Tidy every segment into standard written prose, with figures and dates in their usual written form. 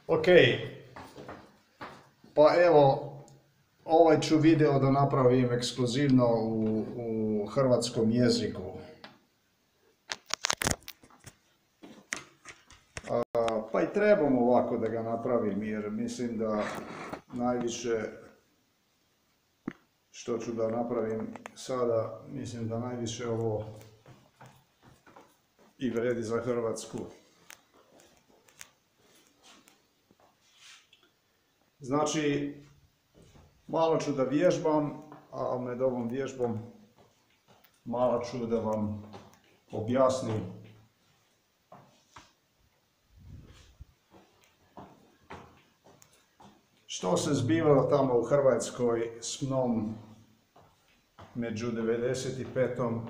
Ok, pa evo, ovaj ću video da napravim ekskluzivno u hrvatskom jeziku. Pa i trebam ovako da ga napravim jer mislim da najviše što ću da napravim sada, mislim da najviše ovo i vredi za Hrvatsku. Znači, malo ću da vježbam, a med ovom vježbom malo ću da vam objasnim što se zbivalo tamo u Hrvatskoj s mnom među 95.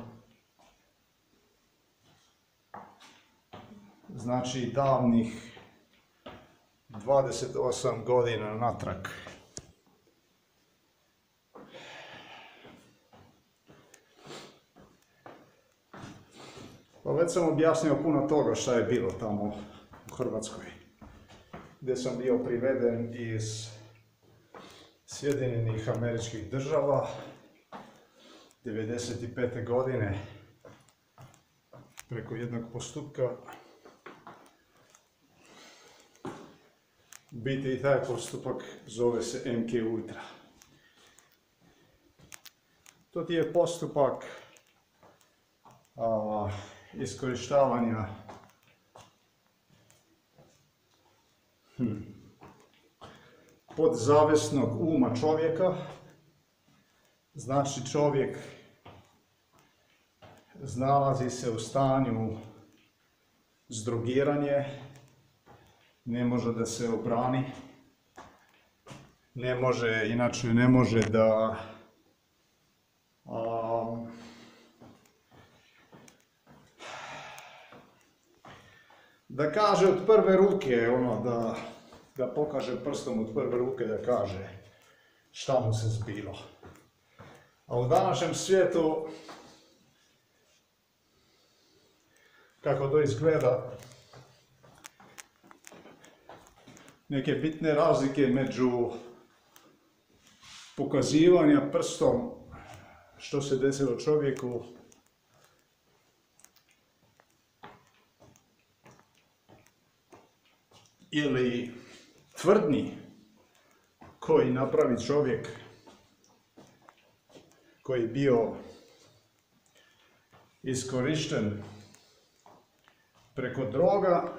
Znači davnih 28 godina natrag. Pa već sam objasnio puno toga šta je bilo tamo u Hrvatskoj, gdje sam bio priveden iz Sjedinjenih Američkih Država 95. godine preko jednog postupka. Biti i taj postupak zove se MK Ultra. To ti je postupak iskorištavanja podzavesnog uma čovjeka. Znači čovjek nalazi se u stanju zdrogiranje, ne može da se obrani, inače ne može da kaže od prve ruke, da pokaže prstom od prve ruke da kaže šta mu se zbilo. A u današnjem svijetu, kako to izgleda, neke bitne razlike među pokazivanja prstom što se desilo čovjeku ili tvrdnji koji napravi čovjek koji je bio iskorišten preko droga,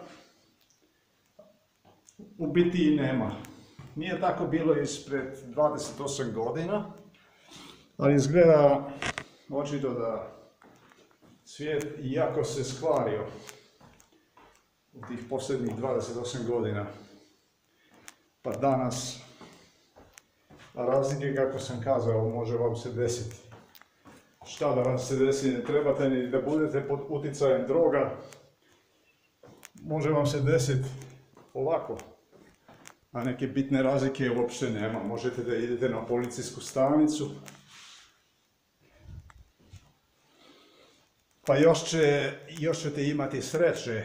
u biti i nema. Nije tako bilo ispred 28 godina, ali izgleda očito da svijet jako se skvario u tih posljednjih 28 godina. Pa danas, a razlike, kako sam kazao, može vam se desiti. Šta da vam se desi, ne trebate ni da budete pod utjecajem droga, može vam se desiti ovako. A neke bitne razlike uopšte nema. Možete da idete na policijsku stanicu, pa još ćete imati sreće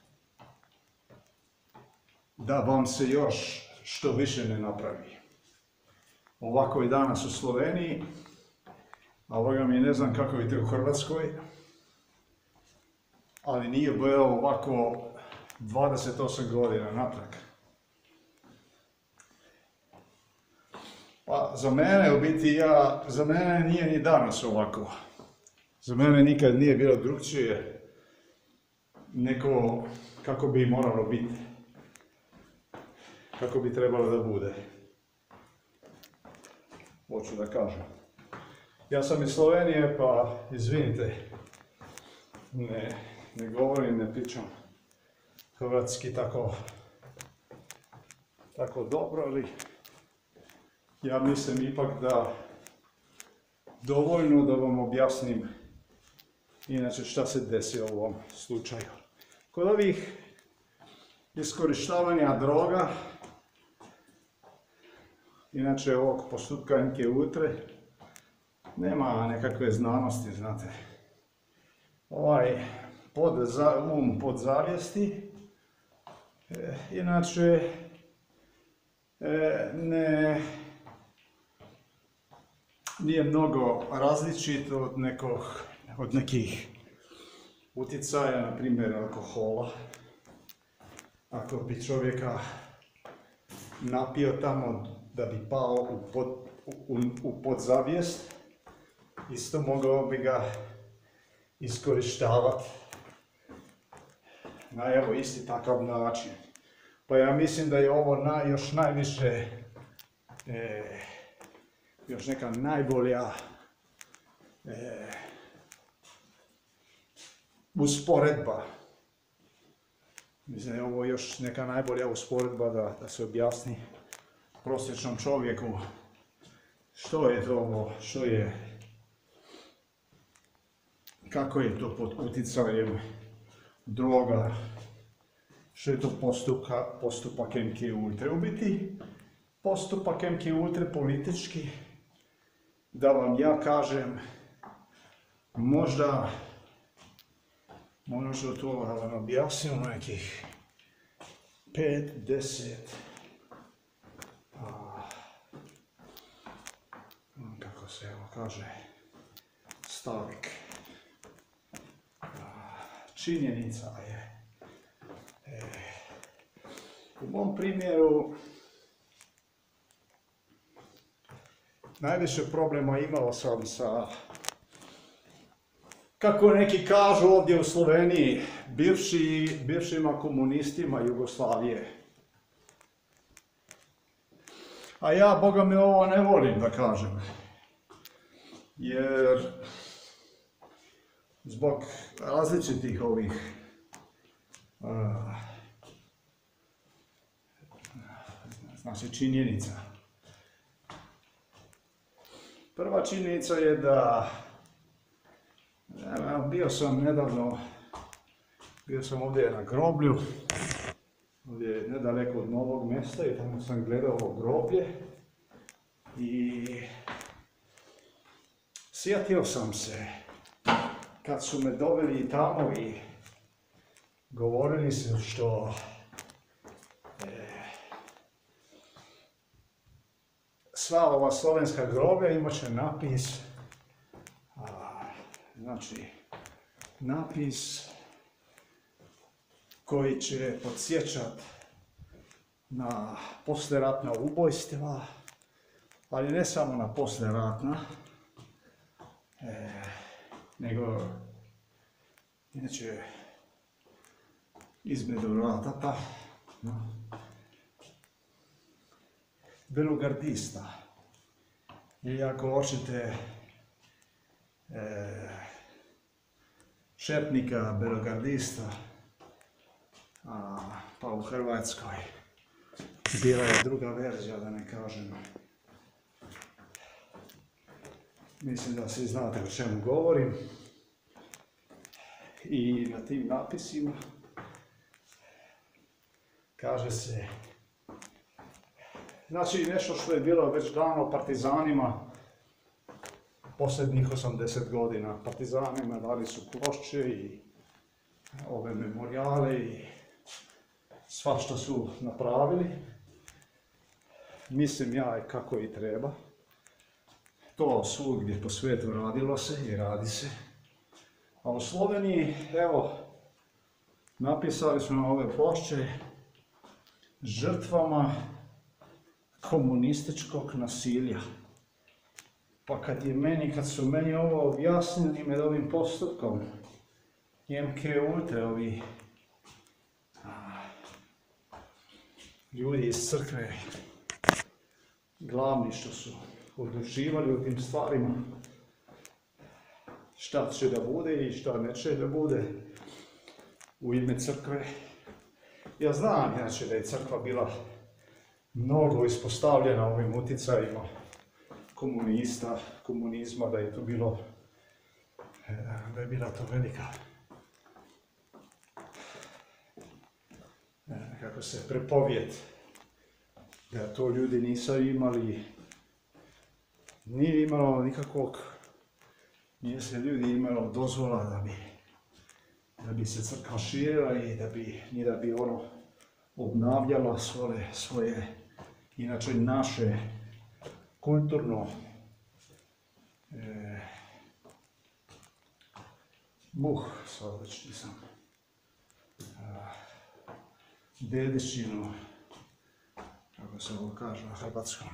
da vam se još što više ne napravi. Ovako je danas u Sloveniji, a ovoga mi ne znam kako je u Hrvatskoj, ali nije bilo ovako 28 godina natrag. Pa za mene, u biti za mene nije ni danas ovako. Za mene nikad nije bilo drugčije neko kako bi moralo biti. Kako bi trebalo da bude. Hoću da kažem. Ja sam iz Slovenije, pa izvinite, ne govorim, ne pričam hrvatski tako dobro, ali ja mislim ipak da dovoljno da vam objasnim inače šta se desi u ovom slučaju. Kod ovih iskorištavanja droga, inače ovog postupka MK Ultre, nema nekakve znanosti, znate. Podzavijesti, inače nije mnogo različit od nekih utjecaja, na primjer alkohola. Ako bi čovjeka napio tamo da bi pao u podzavijest, isto mogao bi ga iskorištavati na evo isti takav način. Pa ja mislim da je ovo još najviše, još neka najbolja usporedba. Mislim da je ovo još neka najbolja usporedba da se objasni prosječnom čovjeku što je to ovo, kako je to pod utjecajem droga, što je to postupak MK Ultra. U biti, postupak MK Ultra politički, da vam ja kažem, možda to da vam objasnim nekih 5-10 kako se evo kaže stavik. Činjenica je, u mom primjeru najviše problema imao sam sa, kako neki kažu ovdje u Sloveniji, bivšima komunistima Jugoslavije. A ja, Boga mi, ovo ne volim da kažem, jer zbog različitih ovih znači činjenica. Prva činjenica je da bio sam ovdje na groblju, ovdje nedaleko od Novog Mesta, i tamo sam gledao ovo groblje i sjetio sam se kad su me doveli tamo i govorili su što sva ova slovenska groblja imat će napis, znači napis koji će podsjećat na poslijeratna ubojstva, ali ne samo na poslijeratna, nego inače između ratata belogardista, ili ako hoćete šetnika belogardista, pa u Hrvatskoj bila je druga verzija, da ne kažem. Mislim da svi znate o čemu govorim. I na tim napisima kaže se, znači nešto što je bilo već dano partizanima posljednjih 80 godina. Partizanima dali su ploče i ove memorijale i svašta su napravili. Mislim ja kako i treba. To svugdje po svijetu radilo se i radi se. A u Sloveniji, evo, napisali smo na ove ploče žrtvama komunističkog nasilja. Pa kad su meni ovo objasnili med ovim postupkom, MK Ultra, ovi ljudi iz crkve, glavni što su odlučivali o tim stvarima, šta će da bude i šta neće da bude u ime crkve. Ja znam inače da je crkva bila mnogo ispostavljena ovim utjecajima komunizma, da je to bilo, da je bila to velika, kako se prepovijed, da to ljudi nisu imali, nije imalo nikakvog, nije se ljudi imalo dozvola da bi se crkva širila i da bi ono obnavljala svoje inače naše kulturno sad već nisam dedičinu, kako se ovo kaže na hrvatskom.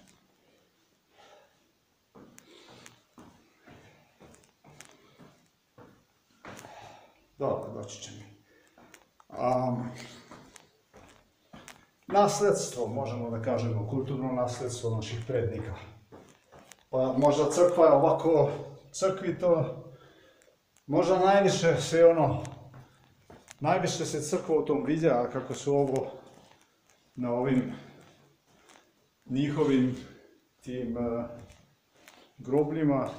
Dobro, doći će mi. Nasljedstvo, možemo da kažemo, kulturno nasljedstvo naših prednika. Pa možda crkva je ovako, crkvi to, možda najviše se crkva u tom vidja, kako su ovo na ovim njihovim tim grobljima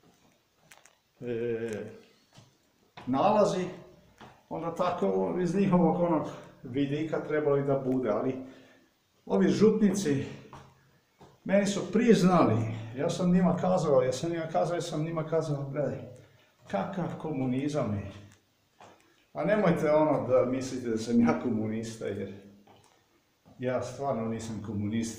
nalazi, onda tako iz njihovog onog vidika trebali da bude, ali ovi župnici meni su priznali, ja sam njima kazao, gledaj, kakav komunizam je. A nemojte da mislite da sam ja komunista, jer ja stvarno nisam komunista.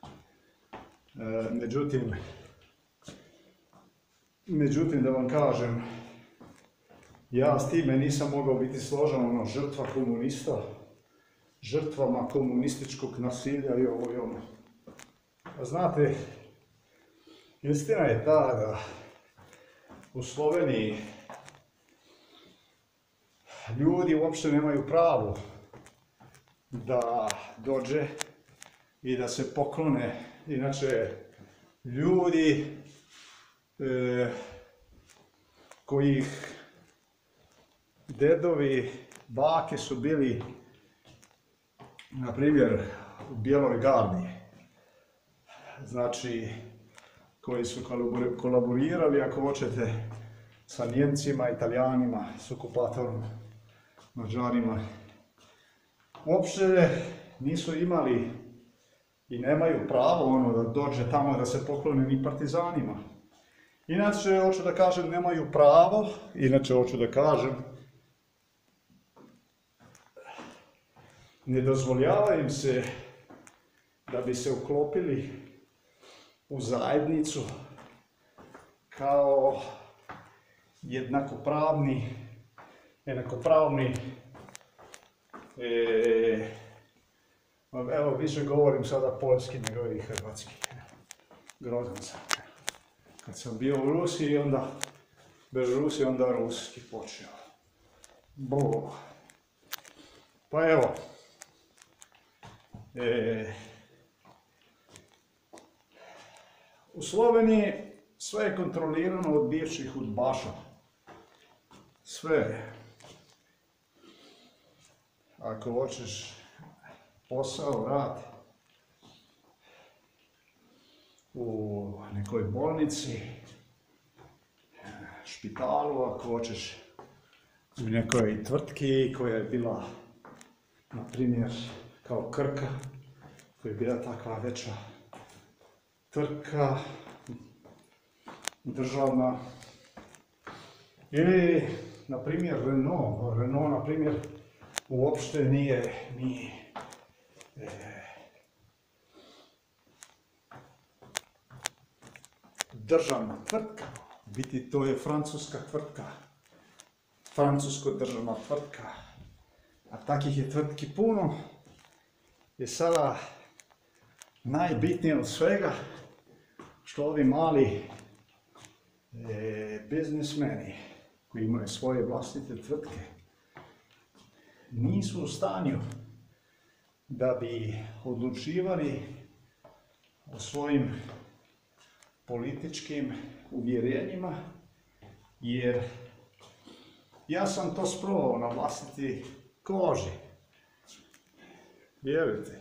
Međutim, da vam kažem, ja s time nisam mogao biti složen, žrtva komunista, žrtvama komunističkog nasilja i ovo i ono. Znate, istina je ta da u Sloveniji ljudi uopšte nemaju pravo da dođe i da se poklone. Inače, ljudi kojih dedovi, bake su bili, na primjer, u Bijeloj gardi, znači, koji su kolaborirali, ako hoćete, sa Njemcima, Italijanima, s okupatorom, Mađarima, uopšte nisu imali i nemaju pravo da dođe tamo da se poklone ni partizanima. Inače, hoću da kažem, nemaju pravo, ne dozvoljava im se da bi se uklopili u zajednicu kao jednakopravni, evo više govorim sada poljski nego i hrvatski, grozan sam. Kad sam bio u Rusiji, bez Rusije, onda ruski počeo. Pa evo, u Sloveniji sve je kontrolirano od bivših udbaša. Sve. Ako hoćeš posao, rad u nekoj bolnici, špitalu, ako hoćeš u nekoj tvrtki koja je bila, na primjer, kao Krka, koja je bila takva veća tvrtka, državna, ili, na primjer, Renault. Renault, na primjer, uopšte nije državna tvrtka, biti to je francuska tvrtka, francusko državna tvrtka, a takih je tvrtki puno. I sada najbitnije od svega što ovi mali biznismeni koji imaju svoje vlastite tvrtke nisu u stanju da bi odlučivali o svojim političkim uvjerenjima, jer ja sam to sprovao na vlastiti koži. Vjerujte.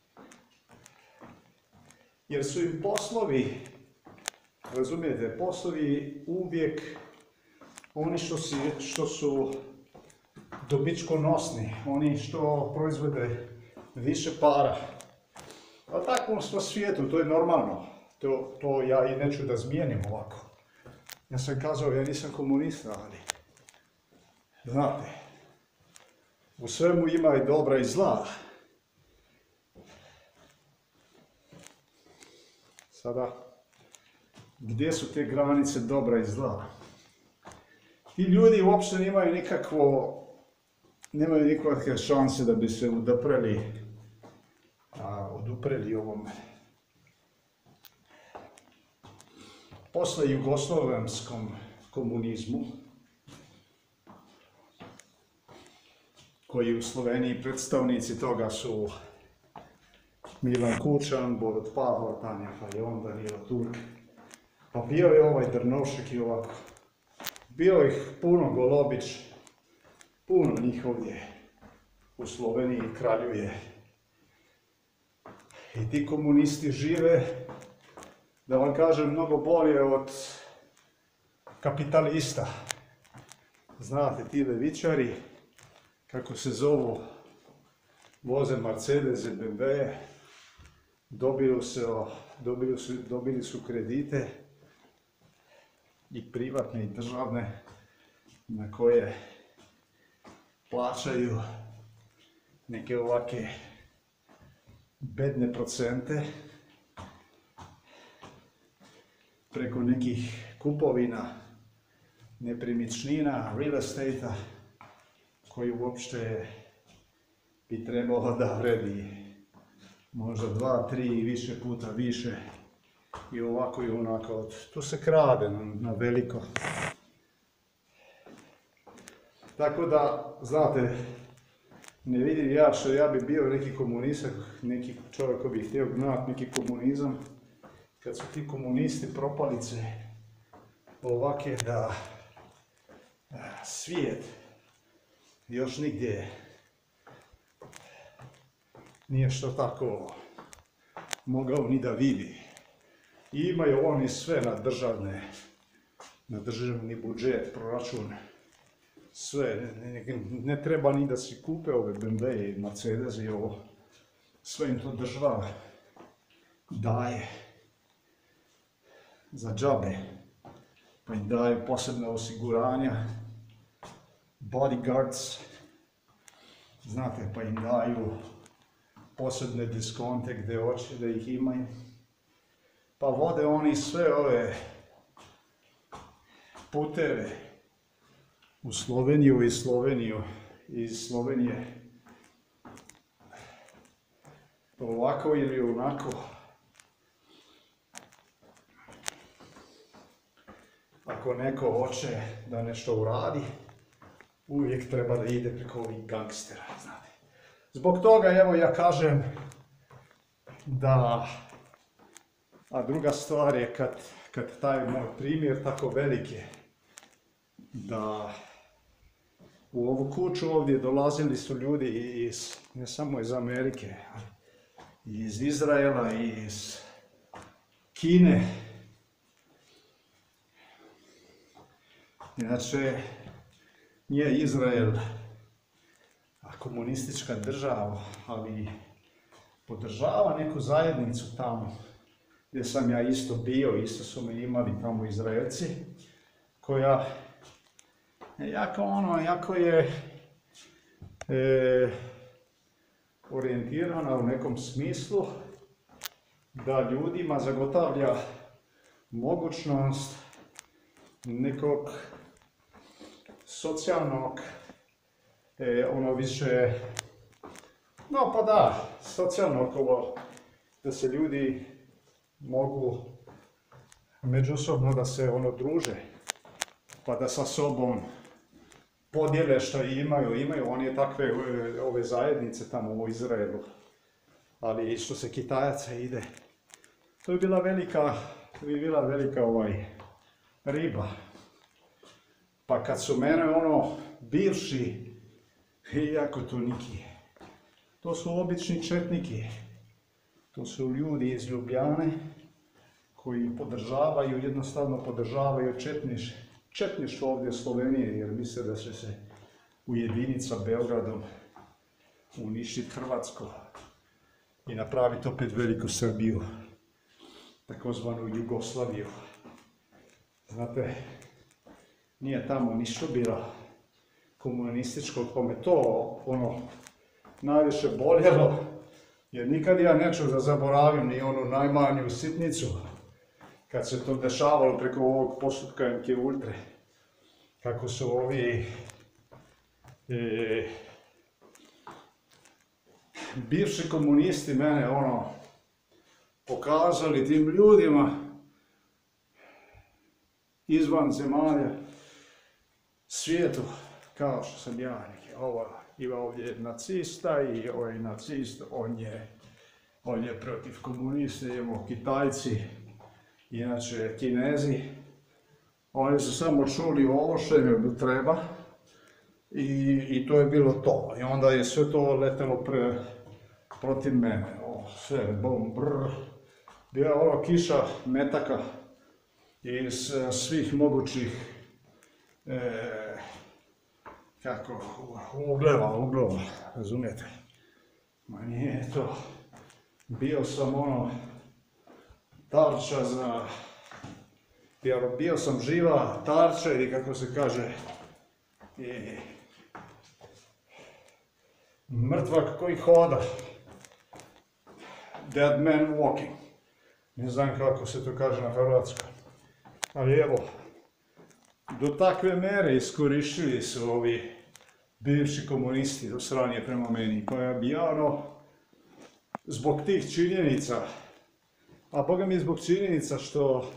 Jer su im poslovi, razumijete, poslovi uvijek oni što su dobičkonosni, oni što proizvode više para. A tako u svijetu, to je normalno. To ja i neću da zmijenim ovako. Ja sam kazao, ja nisam komunista, ali znate, u svemu ima i dobra i zla. Sada, gdje su te granice dobra i zla? Ti ljudi uopšte nemaju nikakve šanse da bi se odupreli ovom posle jugoslovenskom komunizmu, koji u Sloveniji predstavnici toga su Milan Kučan, Borut Pahor, Tanja Fajon, Danilo Turk, pa bio je ovaj Drnovšek i ovako. Bio ih puno, Golobić, puno njih ovdje u Sloveniji kraljuje. I ti komunisti žive, da vam kažem, mnogo bolje od kapitalista. Znate, ti levičari, kako se zovu, voze Mercedese, BMW, dobili su kredite i privatne i državne na koje plaćaju neke ovake bedne procente preko nekih kupovina nepremičnina, real estate-a, koji uopšte bi trebalo da vredi možda 2, 3 i više puta više i ovako i onako. Tu se krade na veliko. Tako da, znate, ne vidim ja što ja bi bio neki komunista, neki čovjek koji bi htio gnati neki komunizam, kad su ti komunisti propalice ovake da svijet još nigdje nije što tako mogao ni da vidi. I imaju oni sve na državni budžet, proračun, sve. Ne treba ni da si kupe ove BMW i Mercedes i ovo. Sve im to država daje za džabe. Pa im daju posebne osiguranja, bodyguards, znate, pa im daju posebne diskonte gdje hoće da ih imaju. Pa vode oni sve ove puteve u Sloveniju i iz Slovenije ovako ili onako. Ako neko hoće da nešto uradi, uvijek treba da ide preko ovih gangstera, znate. Zbog toga, evo, ja kažem da, a druga stvar je kad taj moj primjer tako velik je, da u ovu kuću ovdje dolazili su ljudi ne samo iz Amerike, i iz Izraela, i iz Kine. Inače, nije Izrael komunistička država, ali podržava neku zajednicu tamo gdje sam ja isto bio, isto su me imali tamo Izraelci, koja jako je orijentirana u nekom smislu da ljudima zagotavlja mogućnost nekog socijalnog, socijalnog ovo, da se ljudi mogu međusobno da se druže, pa da sa sobom podijele što imaju oni takve ove zajednice tamo u Izraelu, ali što se Kitajaca ide, to bi bila velika riba. Pa kad su mene bivši, iako to niki, to su obični četniki, to su ljudi iz Ljubljane koji jednostavno podržavaju četništvo ovdje u Sloveniji, jer misle da će se ujediniti sa Beogradom, uništiti Hrvatsku i napraviti opet veliku Srbiju, takozvanu Jugoslaviju. Znate, nije tamo ništa bilo komunističko, kome to najviše boljelo, Jer nikad ja neću da zaboravim ni onu najmanju sitnicu kad se to dešavalo preko ovog postupka MK Ultre. Kako su ovi bivši komunisti mene pokazali tim ljudima izvan zemalja svijetu, kao što sam ja neki, ima ovdje nacista i ovaj nacist, on je protiv komunista, imamo Kitajci, inače Kinezi. Oni su samo čuli ovo što im treba i to je bilo to. I onda je sve to letelo protiv mene. Sve, bom, brr. Bila kiša metaka iz svih mogućih uglova, razumijete? Ma nije to. Bio sam tarča za... Bio sam živa tarča ili kako se kaže, mrtvak koji hoda. Dead man walking. Ne znam kako se to kaže na hrvatskom. Ali evo, do takve mere iskorištili su ovi bivši komunisti do sranje prema meni. Pa ja zbog tih činjenica, a boga mi zbog činjenica što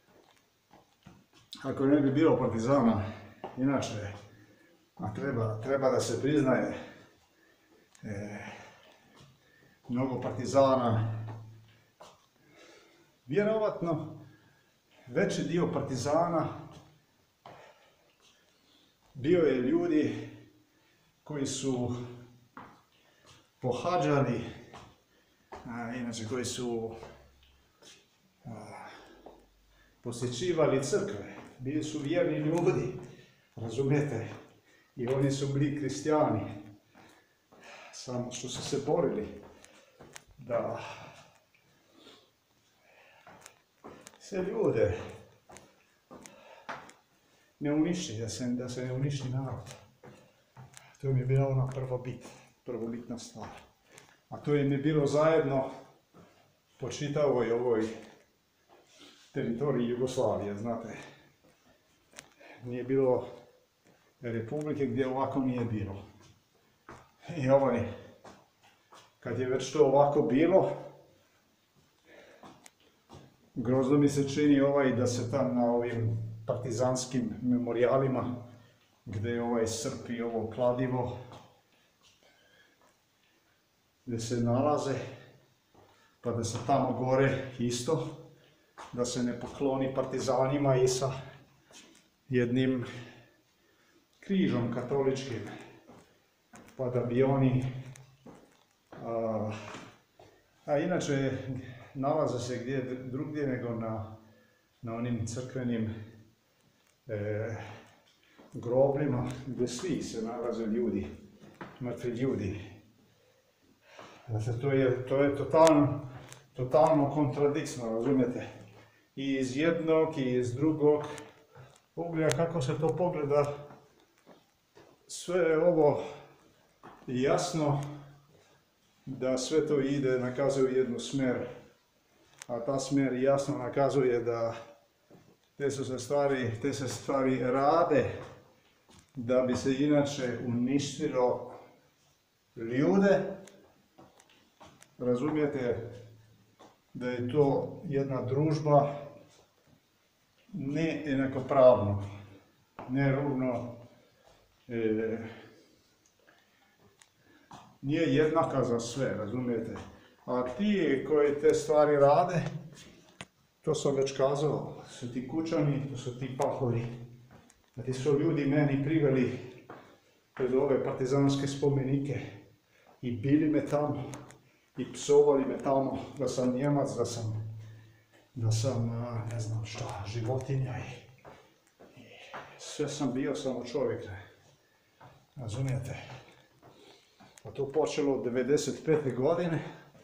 ako ne bi bilo partizana, inače, a treba da se priznaje, mnogo partizana, vjerovatno veći dio partizana bio je ljudi koji su pohađali, inače koji su posjećivali crkve, bili su vjerni ljudi, razumijete, i oni su bili kristijani, samo što su se borili da se ljude ne uništi, da se ne uništi narod. To mi je bila ona prvobitna stvar. A to im je bilo zajedno po čitavoj ovoj teritoriji Jugoslavije, znate. Nije bilo republike gdje ovako nije bilo. I kad je već to ovako bilo, grozno mi se čini da se tam na ovim partizanskim memorijalima, gdje je srp i ovo kladivo, gdje se nalaze, pa da se tamo gore isto, da se ne pokloni partizanima i sa jednim križom katoličkim, pa da bi oni, a inače nalaze se gdje drugdje nego na onim crkvenim grobljima, gdje svi se nalaze ljudi, mrtvi ljudi. Znači, to je totalno kontradiktsno, razumijete? I iz jednog i iz drugog ugla, kako se to pogleda, sve je ovo jasno da sve to ide, nakazuje u jednu smer, a ta smer jasno nakazuje da te se stvari rade da bi se inače uništilo ljude. Razumijete da je to jedna družba ne jednakopravno, ne rovno, nije jednaka za sve, razumijete? A ti koji te stvari rade, to sam već kazao, su ti kućani, to su ti pahovi. A ti su ljudi meni priveli pred ove partizanske spomenike i bili me tamo i psovali me tamo da sam Njemac, da sam ne znam šta, životinja i sve sam bio samo čovjek. Razumijete? A to počelo od 1995. godine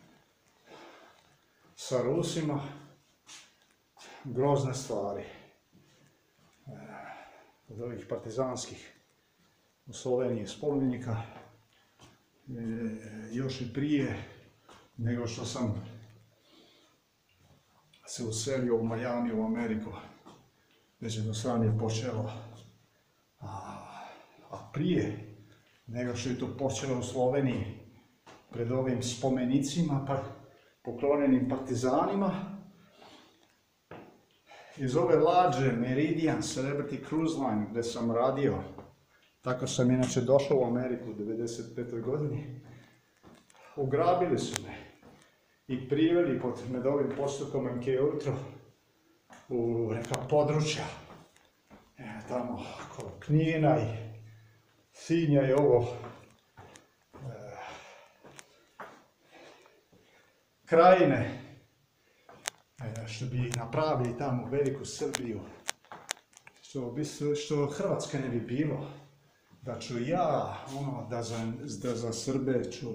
sa Rusima, grozne stvari. Od ovih partizanskih u Sloveniji spomenika, još i prije nego što sam se uselio u Miami, u Ameriku. Već jednostavno je počelo. A prije nego što je to počelo u Sloveniji, pred ovim spomenicima poklonjenim partizanima, iz ove lađe Meridian Celebrity Cruise Line gdje sam radio, tako sam inače došao u Ameriku u 1995. godini, ugrabili su me i priveli pod ovim postupkom MK Ultra u neka područja, tamo kod Knina i Sinja i ovo, Krajine, što bi napravili tamo veliku Srbiju, što Hrvatske ne bi bilo, da ću ja, da za Srbe ću,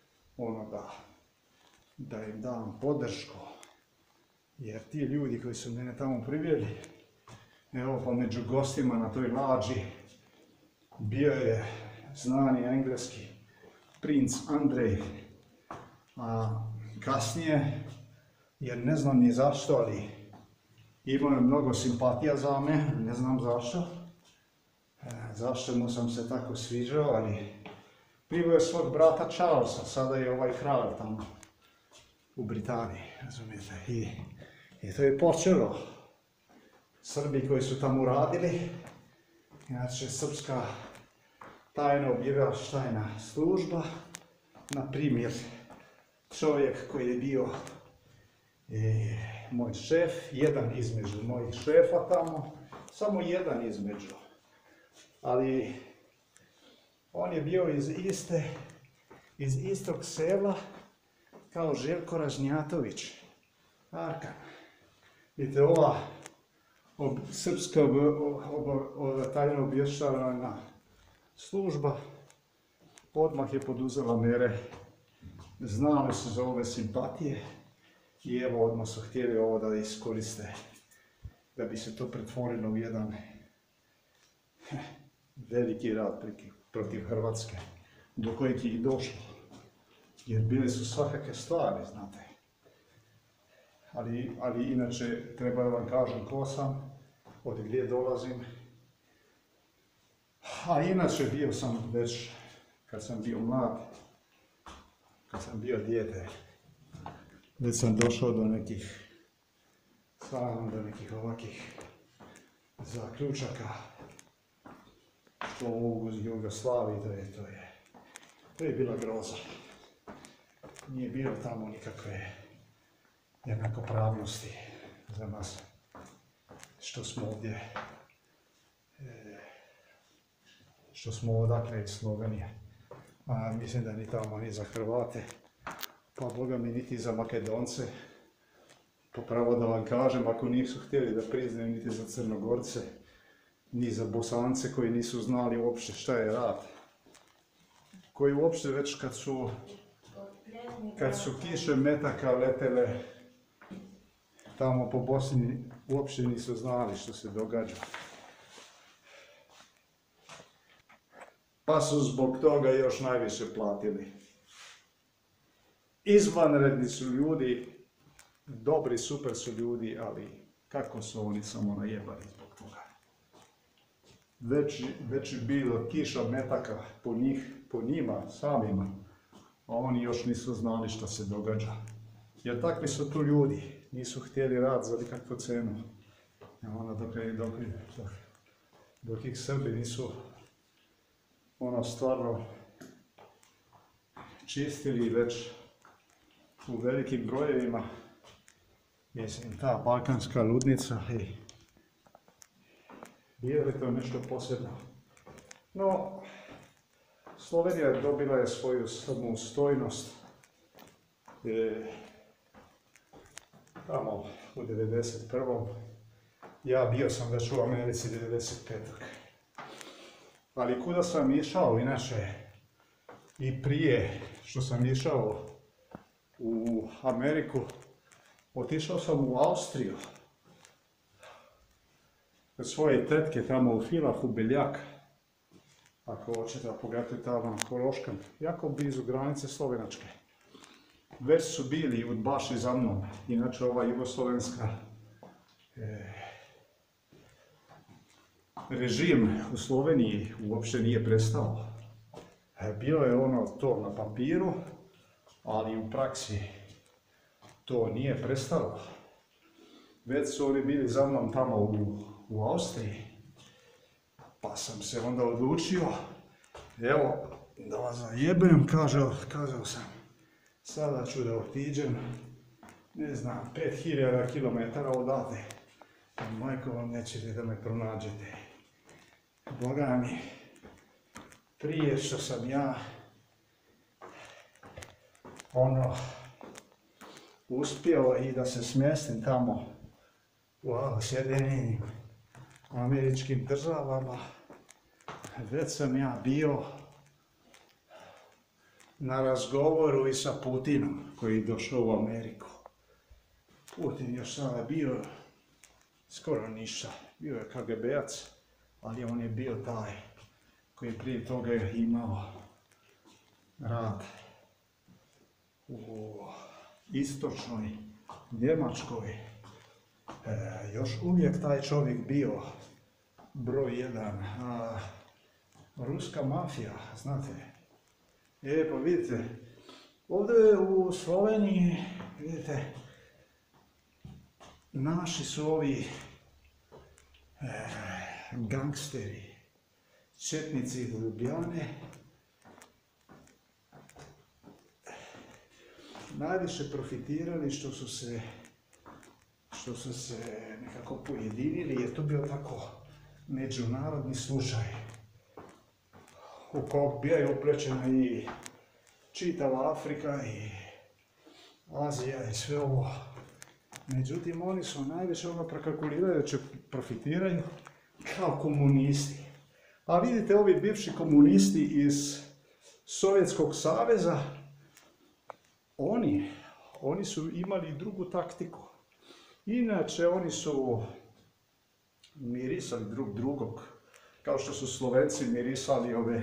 da im dam podršku, jer ti ljudi koji su mene tamo priveli, evo pa među gostima na toj lađi bio je znani engleski princ Andrej, a kasnije, jer ne znam ni zašto, ali imao je mnogo simpatija za me, ne znam zašto. Zašto mu sam se tako sviđao, ali priveo je svog brata Charlesa, sada je ovaj kralj tamo u Britaniji, razumijete. I to je počelo. Srbi koji su tamo radili, inače srpska tajna obavještajna služba, na primjer, čovjek koji je bio moj šef, jedan između mojih šefa tamo, samo jedan između, ali on je bio iz istog sela kao Željko Ražnjatović, Arkan. Vidite, ova srpska tajna obavještajna služba odmah je poduzela mjere, znali su za ove simpatije i evo odmah su htjeli ovo da iskoriste, da bi se to pretvorilo u jedan veliki rat protiv Hrvatske, do kojeg je i došlo, jer bile su svakakve stvari, znate. Ali inače, treba da vam kažem ko sam, od gdje dolazim. A inače bio sam već, kad sam bio mlad, kad sam bio dijete, već sam došao do nekih ovakih zaključaka, što u Jugoslaviji to je bila groza. Nije bilo tamo nikakve jednakopravnosti za nas, što smo odakle iz Slovenije. A mislim da ni tamo ni za Hrvate, pa boga mi niti za Makedonce. Po pravo da vam kažem, ako nisu htjeli da priznaju niti za Crnogorce, ni za Bosance koji nisu znali uopšte šta je rat. Koji uopšte već kad su kiše metaka letele tamo po Bosni, uopšte nisu znali što se događa. Pa su zbog toga još najviše platili. Izvanredni su ljudi, dobri, super su ljudi, ali kako su oni samo najebali zbog toga. Već je bilo kiša metaka po njima samima, a oni još nisu znali što se događa. Jer takvi su tu ljudi, nisu htjeli rat za nikakvu cenu. Dok ih Srbi nisu stvarno čistili već u velikim brojevima. Mislim, ta balkanska ludnica, bilo je to nešto posebno. No, Slovenija dobila je svoju samostojnost tamo u 1991. Ja bio sam već u Americi 1995. Ali kuda sam išao, inače, i prije što sam išao u Ameriku, otišao sam u Austriju. Kod svoje tetke tamo u Filahu, Beljak. Ako hoćete da pogledate tamo na Kološkan, jako blizu granice Slovenačke. već su bili udbaši za mnom. Inače ova jugoslovenska režim u Sloveniji uopće nije prestao. Bilo je ono to na papiru, ali u praksi to nije prestalo. Već su oni bili za mnom tamo u Austriji, pa sam se onda odlučio, evo, da vas zajebem, kazao sam, sada ću da otiđem, ne znam, 5000 km odavde, majko vam nećete da me pronađete. Boga mi, prije što sam ja, uspio i da se smjestim tamo u Sjedinjenim Američkim Državama, već sam ja bio na razgovoru i sa Putinom koji je došao u Ameriku. Putin još sada bio skoro ništa, bio je KGB-ac, ali on je bio taj koji prije toga je imao rad u istočnoj Njemačkoj. Još uvijek taj čovjek bio broj 1, ruska mafija, znate. Pa vidite, ovdje u Sloveniji, vidite, naši su ovi gangsteri, četnici iz Ljubljane, najviše profitirali što su se nekako pojedinili, jer to bio tako međunarodni slučaj u kog bio je uplečena i čitava Afrika i Azija i sve ovo. Međutim, oni su najviše prekalkulirali da će profitiraju kao komunisti. A vidite, ovi bivši komunisti iz Sovjetskog saveza, oni su imali drugu taktiku. Inače, oni su mirisali drugog, kao što su Slovenci mirisali ove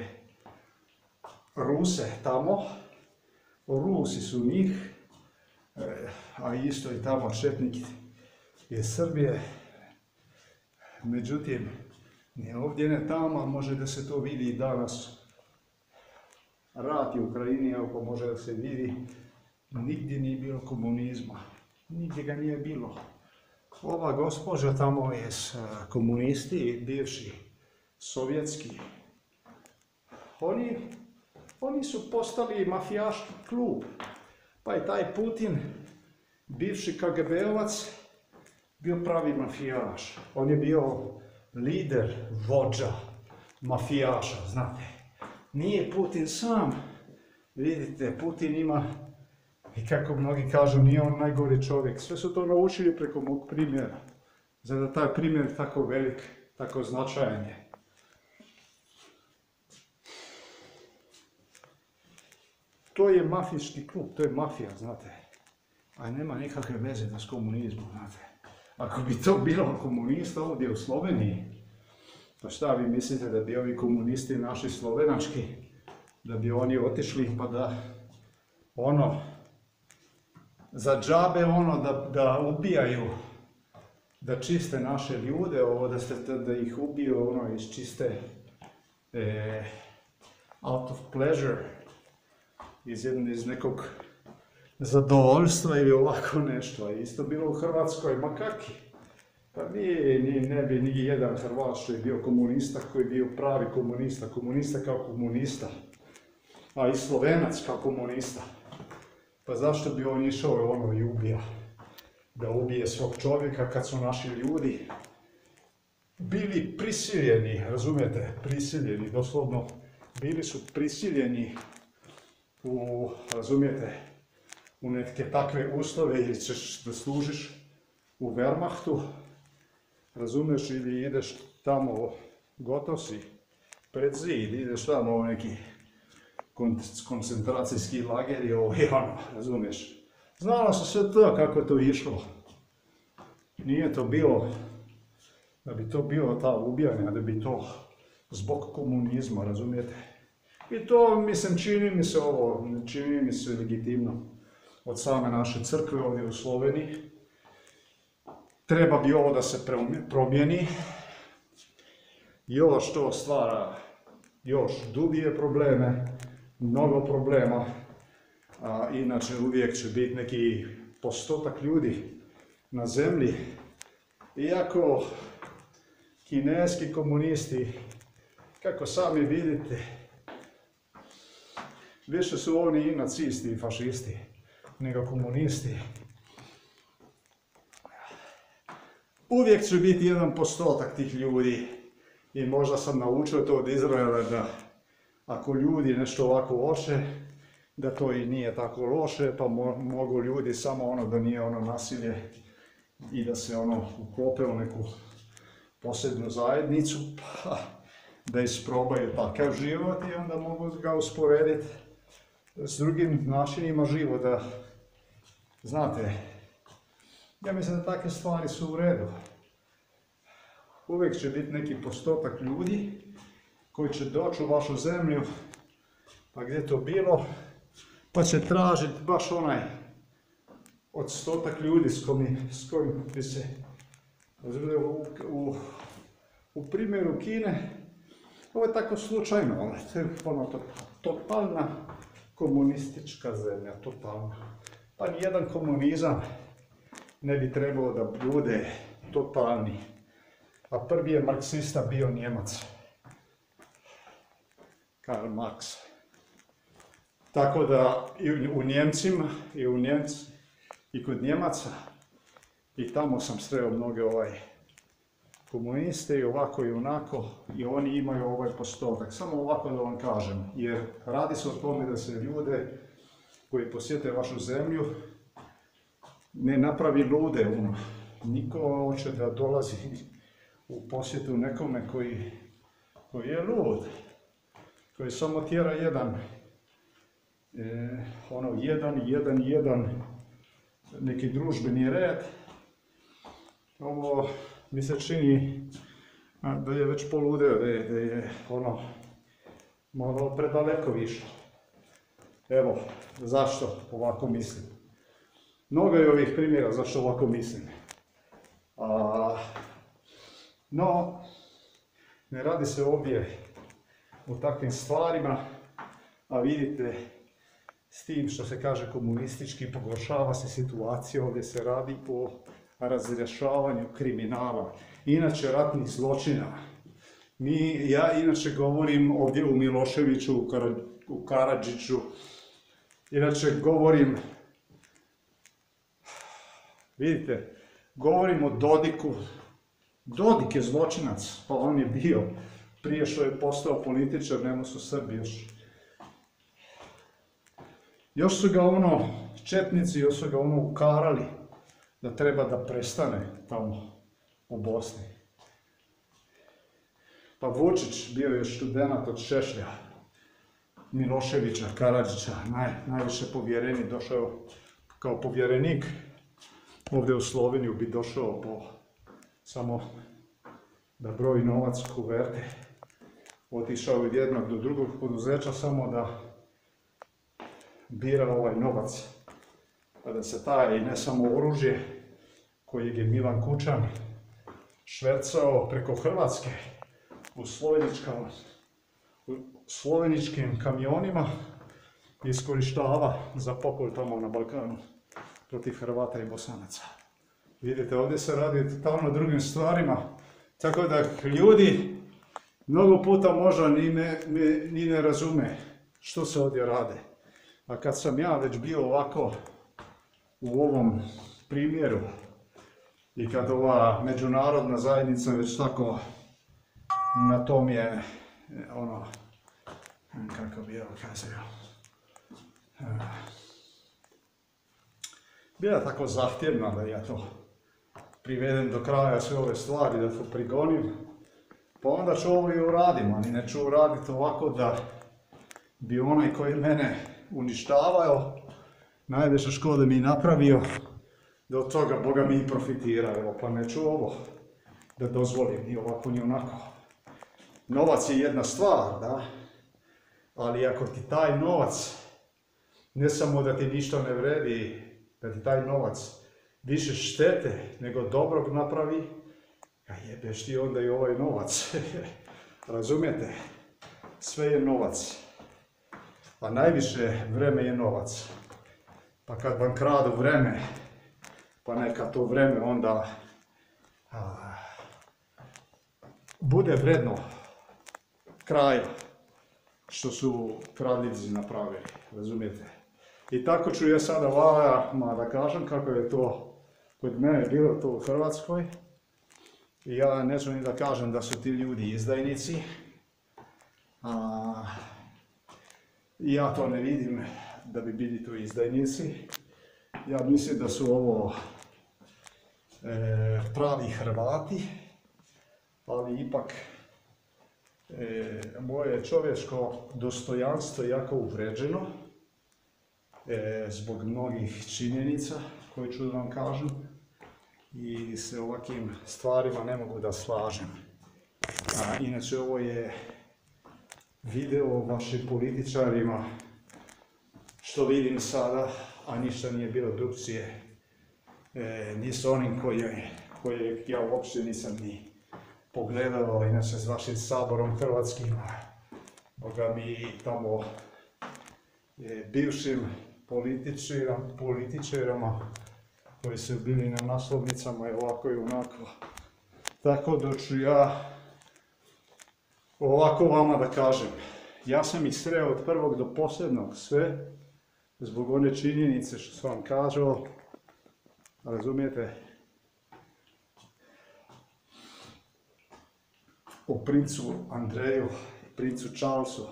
Ruse tamo. Rusi su njih, a isto i tamo četnik iz Srbije. Međutim, ni ovdje ne tamo, može da se to vidi i danas. Rat u Ukrajini, ako može da se vidi, nigdje nije bilo komunizma. Nigdje ga nije bilo. Ova gospođa tamo je komunisti, bivši sovjetski. Oni su postali mafijaški klub. Pa je taj Putin, bivši KGB-ovac, bio pravi mafijaš. On je bio lider, vođa mafijaša, znate. Nije Putin sam. Vidite, Putin ima, i kako mnogi kažu, nije on najgori čovjek. Sve su to naučili preko mog primjera. Zato taj primjer tako velik, tako značajan je. To je mafijski klub, to je mafija, znate. A nema nikakve veze s komunizmom, znate. Ako bi to bilo komunista ovdje u Sloveniji, pa šta vi mislite da bi ovi komunisti naši slovenački, da bi oni otišli pa da za džabe da ubijaju, da čiste naše ljude, da ih ubiju iz čiste out of pleasure, iz nekog zadovoljstva ili ovako nešto. Isto bilo u Hrvatskoj, ma kaki. Pa ne bi ni jedan Hrvat što je bio komunista, koji je bio pravi komunista, komunista kao komunista, a i Slovenac kao komunista. Pa zašto bi on išao i ubija? Da ubije svog čovjeka kad su naši ljudi bili prisiljeni, razumijete, prisiljeni, doslovno bili su prisiljeni u neke takve uslove, ili ćeš da služiš u Wehrmachtu, razumiješ, ili ideš tamo, gotov si, pred zid, ideš tamo u neki koncentracijski lager i razumiješ. Znalo se sve to kako je to išlo. Nije to bilo, da bi to bilo ta ubijanja, da bi to zbog komunizma, razumijete. I to, čini mi se legitimno. od same naše crkve ovdje u Sloveniji. Treba bi ovo da se promijeni. Još to stvara još dublje probleme, mnogo problema. A inače uvijek će biti neki postotak ljudi na zemlji. Iako kineski komunisti, kako sami vidite, više su oni i nacisti i fašisti nego komunisti. Uvijek će biti jedan postotak tih ljudi i možda sam naučio to od Izraela da ako ljudi nešto ovako hoće, da to i nije tako loše, pa mogu ljudi samo ono da nije ono nasilje i da se ono uklope u neku posebnu zajednicu, pa da isprobaju takav život i onda mogu ga usporediti s drugim načinima života. Znate, ja mislim da takve stvari su u redu. Uvijek će biti neki postotak ljudi koji će doći u vašu zemlju, pa gdje to bilo, pa će tražiti baš onaj odstotak ljudi s kojim bi se... U primjeru Kine, ovo je tako slučajno, ali to je ono totalna komunistička zemlja, totalna. Pa nijedan komunizam ne bi trebalo da bude totalni. A prvi je marksista bio Njemac, Karl Marx. Tako da i u Njemcima, i kod Njemaca, i tamo sam sreo mnoge komuniste i ovako i onako, i oni imaju ovaj postotak. Samo ovako da vam kažem, jer radi se o tome da se ljude koji posjete vašu zemlju ne napravi lude. Niko hoće da dolazi u posjetu nekome koji je lud, koji samo tjera jedan neki družbeni red. Ovo mi se čini da je već poludeo, da je malo predaleko više. Evo, zašto ovako mislim? Mnogo je ovih primjera zašto ovako mislim. No, ne radi se ovdje o takvim stvarima, a vidite, s tim što se kaže komunistički, pogoršava se situacija, ovdje se radi o razrješavanju kriminala, inače ratnih zločina. Ja inače govorim ovdje u Miloševiću, u Karadžiću, inače govorim, vidite, govorim o Dodiku. Dodik je zločinac, pa on je bio, prije što je postao političar, njemu su Srbi još. Još su ga četnici, još su ga ukarali da treba da prestane tamo u Bosni. Pa Vučić bio je študenat od Šešlja, Miloševića, Karadžića, najviše povjerenik, došao kao povjerenik. Ovdje u Sloveniju bi došao samo da broji novac u kuverte. Otišao od jednog do drugog poduzeća samo da bira ovaj novac. Pa da se taj, ne samo oružje kojeg je Milan Kučan švercao preko Hrvatske u sloveničkim kamionima, iskorištava za pokolj tamo na Balkanu protiv Hrvata i Bosanaca. Vidite, ovdje se radi totalno drugim stvarima, tako da ljudi mnogo puta možda ni ne razume što se ovdje rade. A kad sam ja već bio ovako u ovom primjeru i kad ova međunarodna zajednica već tako na tom je kako bi ja kazao, bila tako zahtjevna da ja to privedem do kraja sve ove stvari, da to prigonim, pa onda ću ovo i uradim, ali neću uraditi ovako da bi onaj koji mene uništavao, najveće škode mi napravio, da od toga Boga mi i profitirao, pa neću ovo da dozvolim, ni ovako ni onako. Novac je jedna stvar, da, ali ako ti taj novac ne samo da ti ništa ne vredi, da ti taj novac više štete nego dobrog napravi, a jebeš ti onda i ovaj novac. Razumijete? Sve je novac. A najviše vreme je novac. Pa kad vam kradu vreme, pa neka to vreme onda bude vredno kraja što su kradljivci napravili. Razumijete? I tako ću ja sada vama da kažem kako je to kod mene bilo to u Hrvatskoj. I ja neću ni da kažem da su ti ljudi izdajnici. Ja to ne vidim da bi bili to izdajnici. Ja mislim da su ovo pravi Hrvati, ali ipak moje čovječko dostojanstvo je jako uvređeno zbog mnogih činjenica koje ću da vam kažem i se ovakvim stvarima ne mogu da slažem. Inače ovo je video vašim političarima što vidim sada, a ništa nije bilo drugčije ni s onim koje ja uopće nisam ni pogledao, inače s vašim saborom hrvatskim, boga mi tamo bivšim političarima koji su bili na naslovnicama i ovako i onako. Tako da ću ja ovako vama da kažem. Ja sam ih sreo od prvog do posljednog sve zbog one činjenice što sam vam kažao. Razumijete? O princu Andreju, princu Charlesu,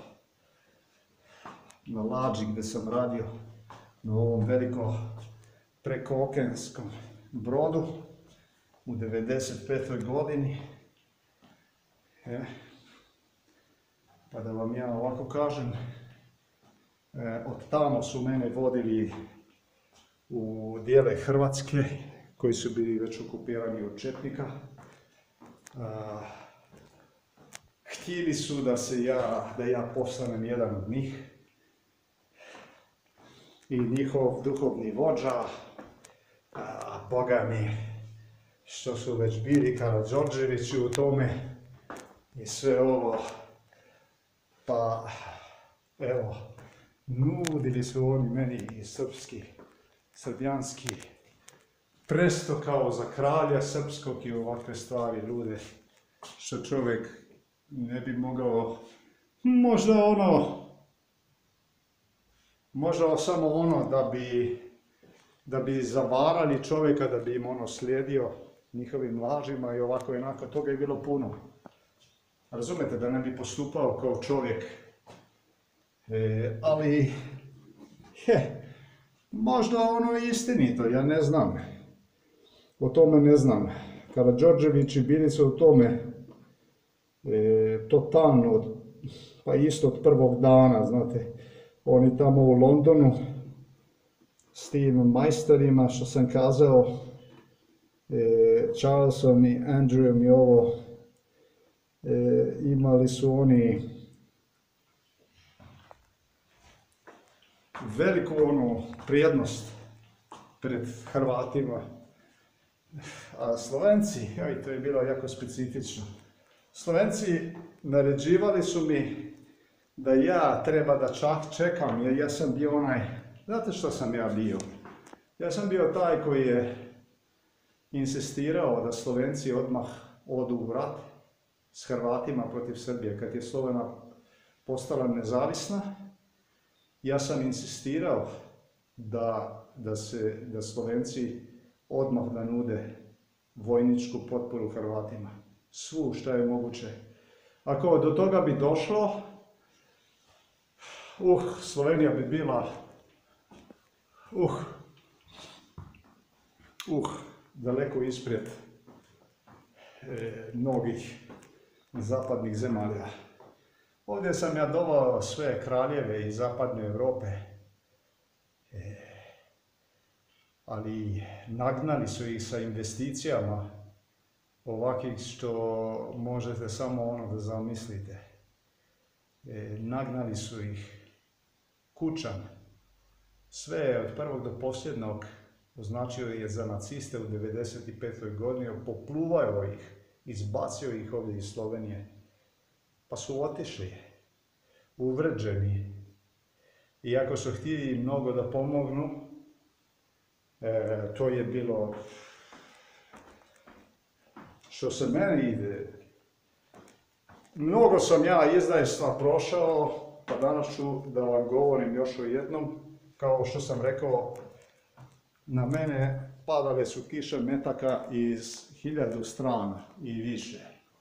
na lađi gdje sam radio, na ovom velikom prekookenskom brodu u 95. godini. Pa da vam ja ovako kažem, od tamo su mene vodili u dijele Hrvatske koji su bili već okupirani od četnika. Htjeli su da ja postanem jedan od njih i njihov duhovni vođa, boga mi, što su već bili Karađorđevići u tome i sve ovo, pa evo, nudili su oni meni i srbijanski presto kao za kralja srpskog i ovakve stvari, ljude, što čovjek ne bi mogao, možda samo ono da bi zavarali čovjeka, da bi im slijedio njihovim lažima i ovako i onako, toga je bilo puno. Razumete, da ne bi postupao kao čovjek, ali možda ono je istinito, ja ne znam, o tome ne znam. Karađorđevići bili su u tome totalno, pa isto od prvog dana, znate, oni tamo u Londonu s tim majstorima, što sam kazao, Charlesom i Andrewom i ovo, imali su oni veliku prijednost pred Hrvatima, a Slovenci, to je bilo jako specifično. Slovenci naređivali su mi da ja treba da čekam, jer ja sam bio znate što sam ja bio? Ja sam bio taj koji je insistirao da Slovenci odmah odu u rat s Hrvatima protiv Srbije. Kad je Slovena postala nezavisna, ja sam insistirao da Slovenci odmah da nude vojničku potporu Hrvatima. Svu što je moguće. Ako do toga bi došlo, Slovenija bi bila daleko ispred mnogih zapadnih zemalja. Ovdje sam ja doveo sve kraljeve iz zapadne Europe, ali nagnali su ih sa investicijama ovakvih što možete samo da zamislite. Nagnali su ih kućama, sve od prvog do posljednog označio je za naciste u 1995. godini, popluvao ih, izbacio ih ovdje iz Slovenije. Pa su otišli, uvređeni. Iako su htjeli mnogo da pomognu, to je bilo, što se mene ide, mnogo sam ja izdajstva prošao, pa danas ću da vam govorim još o jednom. Kao što sam rekao, na mene padale su kiše metaka iz 1000 strana i više.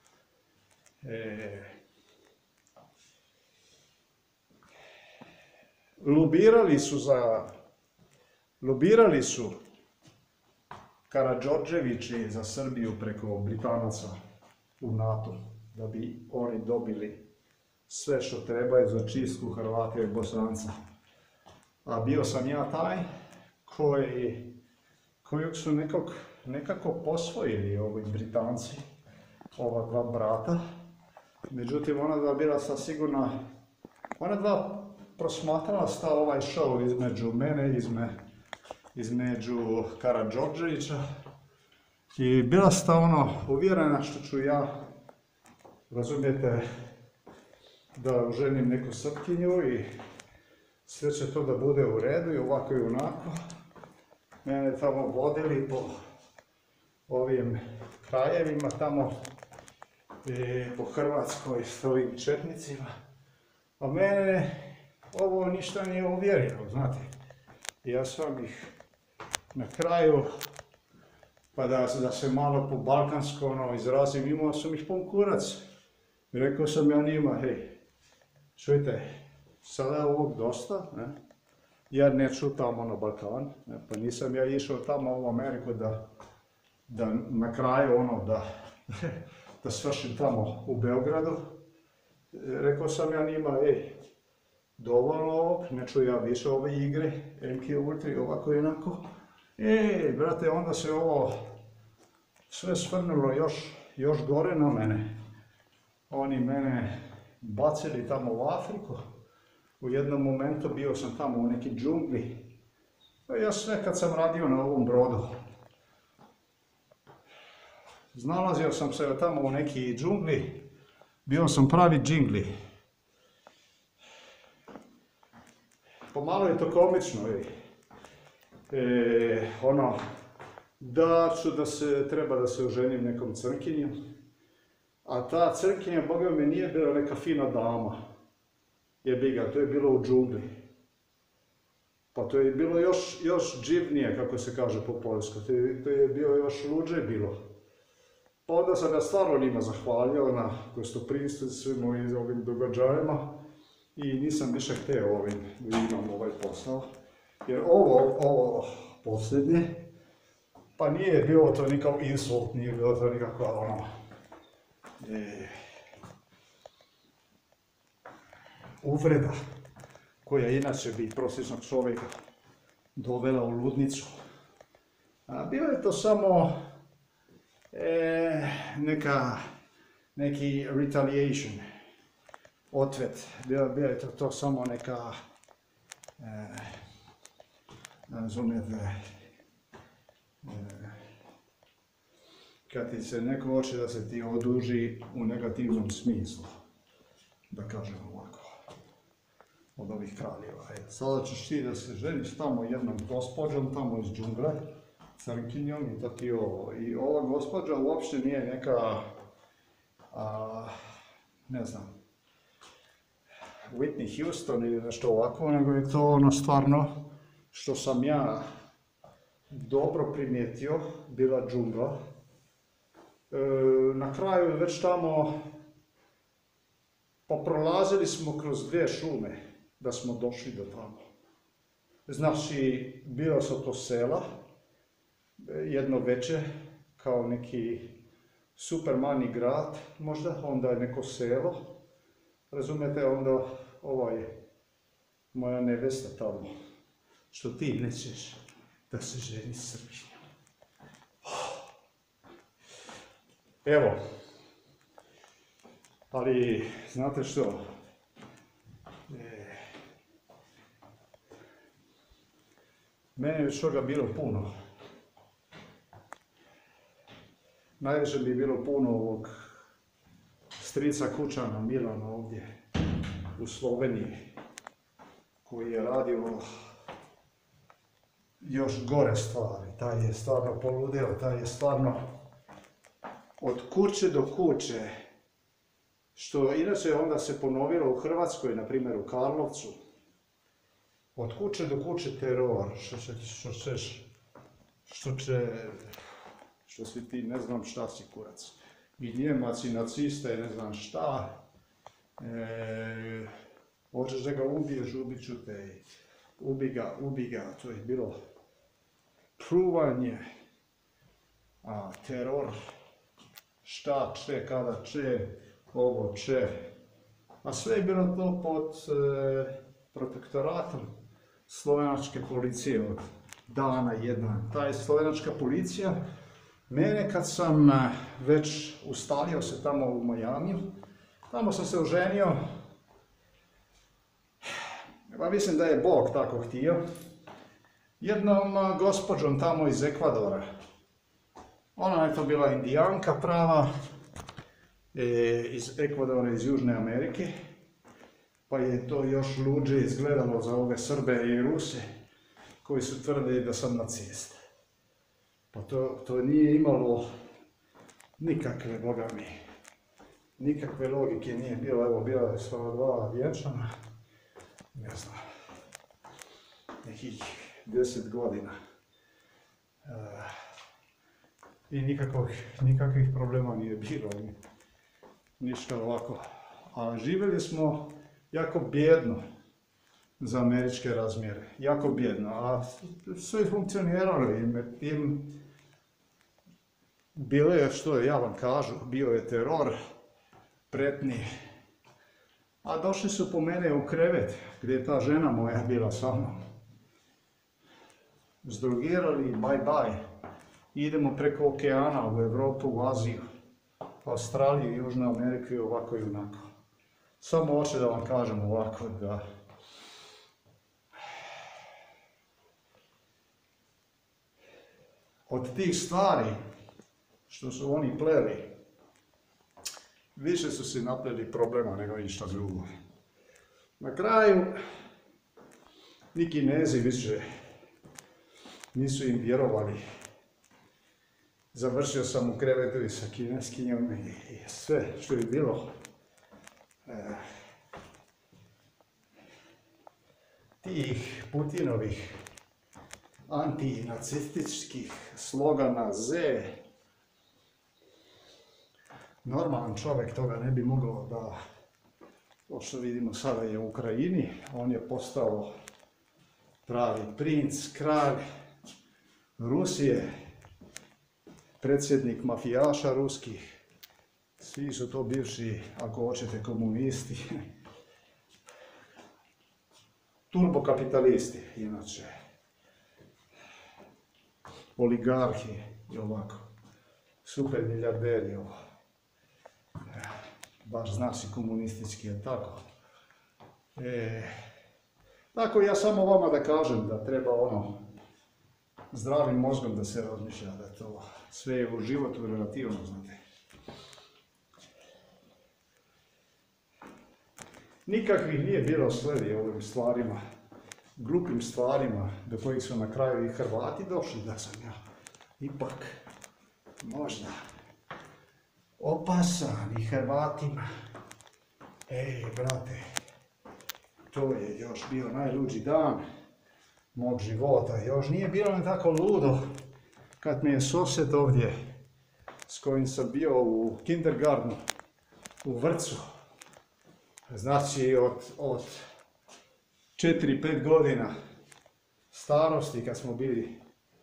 Lobirali su Karađorđevići za Srbiju preko Britanaca u NATO, da bi oni dobili sve što trebaju za čistku Hrvata i Bosanca. A bio sam ja taj kojeg su nekako posvojili ovi Britanci, ova dva brata. Međutim, ona dva bila sigurna, ona dva prosmatrala sta ovaj show između mene, između Karađorđevića, i bila sta uvjerena što ću ja, razumijete, da oženim neku Srpkinju i sve će to da bude u redu i ovako i onako. Mene tamo vodili po ovim krajevima tamo po Hrvatskoj s ovim četnicima. A mene ovo ništa nije uvjerilo, znate. Ja sam ih na kraju, pa da se malo po balkansko izrazim, imao sam ih pun kurac. I rekao sam ja njima, hej, čujte, sada je ovog dosta, ne? Ja neću tamo na Balkan, ne? Pa nisam ja išao tamo u Ameriku da na kraju da svršim tamo u Beogradu. Rekao sam ja njima, ej, dovoljno ovog, neću ja više ove igre, MK Ultra i ovako i onako. Brate, onda se ovo sve svrnulo još gore na mene. Oni mene bacili tamo u Afriku. U jednom momentu bio sam tamo u neki džungli. Ja sve kad sam radio na ovom brodu. Znalazio sam se tamo u neki džungli. Bio sam pravi džingli. Pomalo je to komično. Treba da se oženim nekom crnkinjom. A ta crnkinja, Boga mi, nije bila neka fina dama. Jebiga, to je bilo u džungli. Pa to je bilo još dživnije, kako se kaže po poljsku. To je bilo još luđe bilo. Pa onda sam ja stvarno njima zahvalio na gostoprimstvu svim ovim događajima i nisam više hteo da imam ovaj posao. Jer ovo posljednje, pa nije bilo to nikakav insult, nije bilo to nikakva uvreda koja inače bi prosječnog čovjeka dovela u ludnicu. Bilo je to samo neki retaliation, otvet. Bilo je to samo neka, razumijete, kad ti se neko hoće da se ti oduži u negativnom smislu, da kažem ovako, od ovih kraljeva. Sada ćeš ti da se ženiš tamo jednom gospođom, tamo iz džungle, crnkinjom i to ti ovo. I ova gospođa uopšte nije neka, ne znam, Whitney Houston ili nešto ovako, nego je to stvarno, što sam ja dobro primijetio, bila džungla. Na kraju već tamo, prolazili smo kroz 2 šume da smo došli do tamo. Znači, bilo su to sela, jedno veće, kao neki super mali grad, možda, onda je neko selo. Razumete, onda ova je moja nevesta tamo, što ti nećeš da se ženi s Srpkinjom. Evo, ali znate što, Meni je već toga bilo puno. Najviše bi bilo puno ovog strica Kučana Milana ovdje u Sloveniji, koji je radio još gore stvari. Taj je stvarno poludeo, taj je stvarno od kuće do kuće, što inače onda se ponovilo u Hrvatskoj, na primjer u Karlovcu. Od kuće do kuće teror, što si ti ne znam šta si kurac. I Njemac i nacista i ne znam šta. Hoćeš da ga ubiješ, ubit ću te. Ubi ga, to je bilo pluvanje, teror, šta, če, kada, če, ovo, če. A sve je bilo to pod protektoratom slovenačke policije od dana jedan. Ta je slovenačka policija, mene kad sam već ustalio se tamo u Majamiju, tamo sam se oženio, pa mislim da je Bog tako htio, jednom gospođom tamo iz Ekvadora. Ona je to bila indijanka prava, iz Ekvadora, iz Južne Amerike, pa je to još luđe izgledalo za ove Srbe i Ruse koji su tvrdili da sam nacist. Pa to nije imalo nikakve, boga mi, nikakve logike nije bilo. Evo, bila je sva dva vjenčana, ne znam, nekih 10 godina. I nikakvih problema nije bilo, ništa ovako. A živjeli smo jako bjedno za američke razmjere, jako bjedno, a sve funkcioniralo i tim bilo je, što ja vam kažu, bio je teror, pretnji, a došli su po mene u krevet gdje je ta žena moja bila sa mnom. Zdrogirali, bye bye, idemo preko okeana u Europu, u Aziju, Australiju, Južnu Ameriku i ovako i onako. Samo hoću da vam kažem ovako da od tih stvari što su oni pleli, više su si napleli problema nego ništa drugo. Na kraju, ni Kinezi više nisu im vjerovali. Završio sam u krevetu i sa Kineskinjom i sve što je bilo. Tih Putinovih antinacističkih slogana Z. Normalan čovjek toga ne bi mogao da, to što vidimo sada je u Ukrajini, on je postao pravi princ, kralj Rusije, predsjednik mafijaša ruskih. Svi su to bivši, ako hoćete, komunisti. Turbokapitalisti, inače. Oligarhi i ovako. Super milijarderi ovo. Baš zna si komunistički, je tako? Tako ja samo vama da kažem da treba zdravim mozgom da se razmišlja, da to sve je u životu relativno, znate. Nikakvih nije bilo sledi ovim stvarima, glupim stvarima do kojih su na kraju i Hrvati došli, da sam ja ipak možda opasan i Hrvatima. Brate, to je još bio najluđi dan mog života. Još nije bilo ni tako ludo kad mi je sosed ovdje s kojim sam bio u kindergartenu, u vrtcu. Znači od 4-5 godina starosti kad smo bili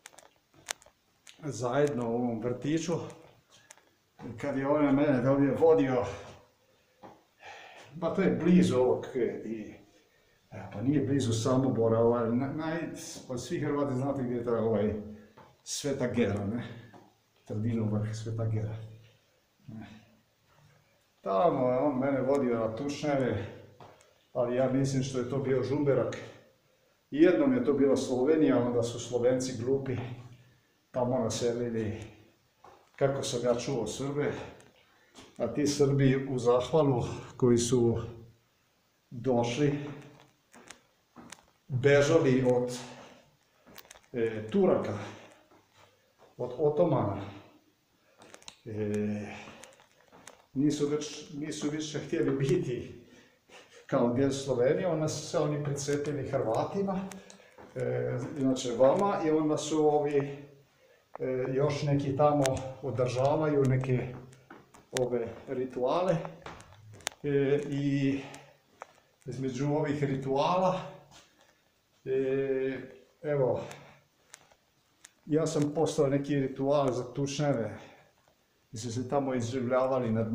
zajedno u ovom vrtiću, kad je on mene ovdje vodio, pa to je blizu ovog, pa nije blizu Samobora, od svih Hrvati znate gdje je to Sveta Gera, ne? Trdinov vrh, Sveta Gera. Tamo je on mene vodio na tušnjave, ali ja mislim što je to bio Žumberak, Jednom je to bila Slovenija, onda su Slovenci glupi tamo naselili, kako sam ja čuo, Srbe, a ti Srbi u zahvalu koji su došli, bežali od Turaka, od Otomana, nisu više htjeli biti kao dio Slovenije, onda su se oni pricepili Hrvatima, inače vama, i onda su ovi još neki tamo održavaju neke ove rituale i između ovih rituala evo, ja sam poslao neki ritual za tučnjave i su se tamo izživljavali nad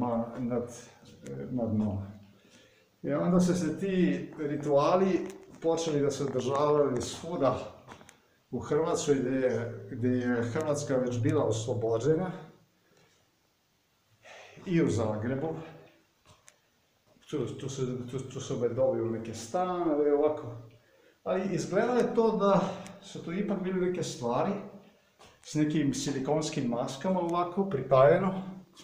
dnom. I onda su se ti rituali počeli da se održavali svuda u Hrvatskoj, gdje je Hrvatska već bila oslobođena, i u Zagrebu. Tu su me dobili neke stanove, ovako. Ali izgleda je to da su tu ipak bili neke stvari s nekim silikonskim maskama, ovako, pritajeno,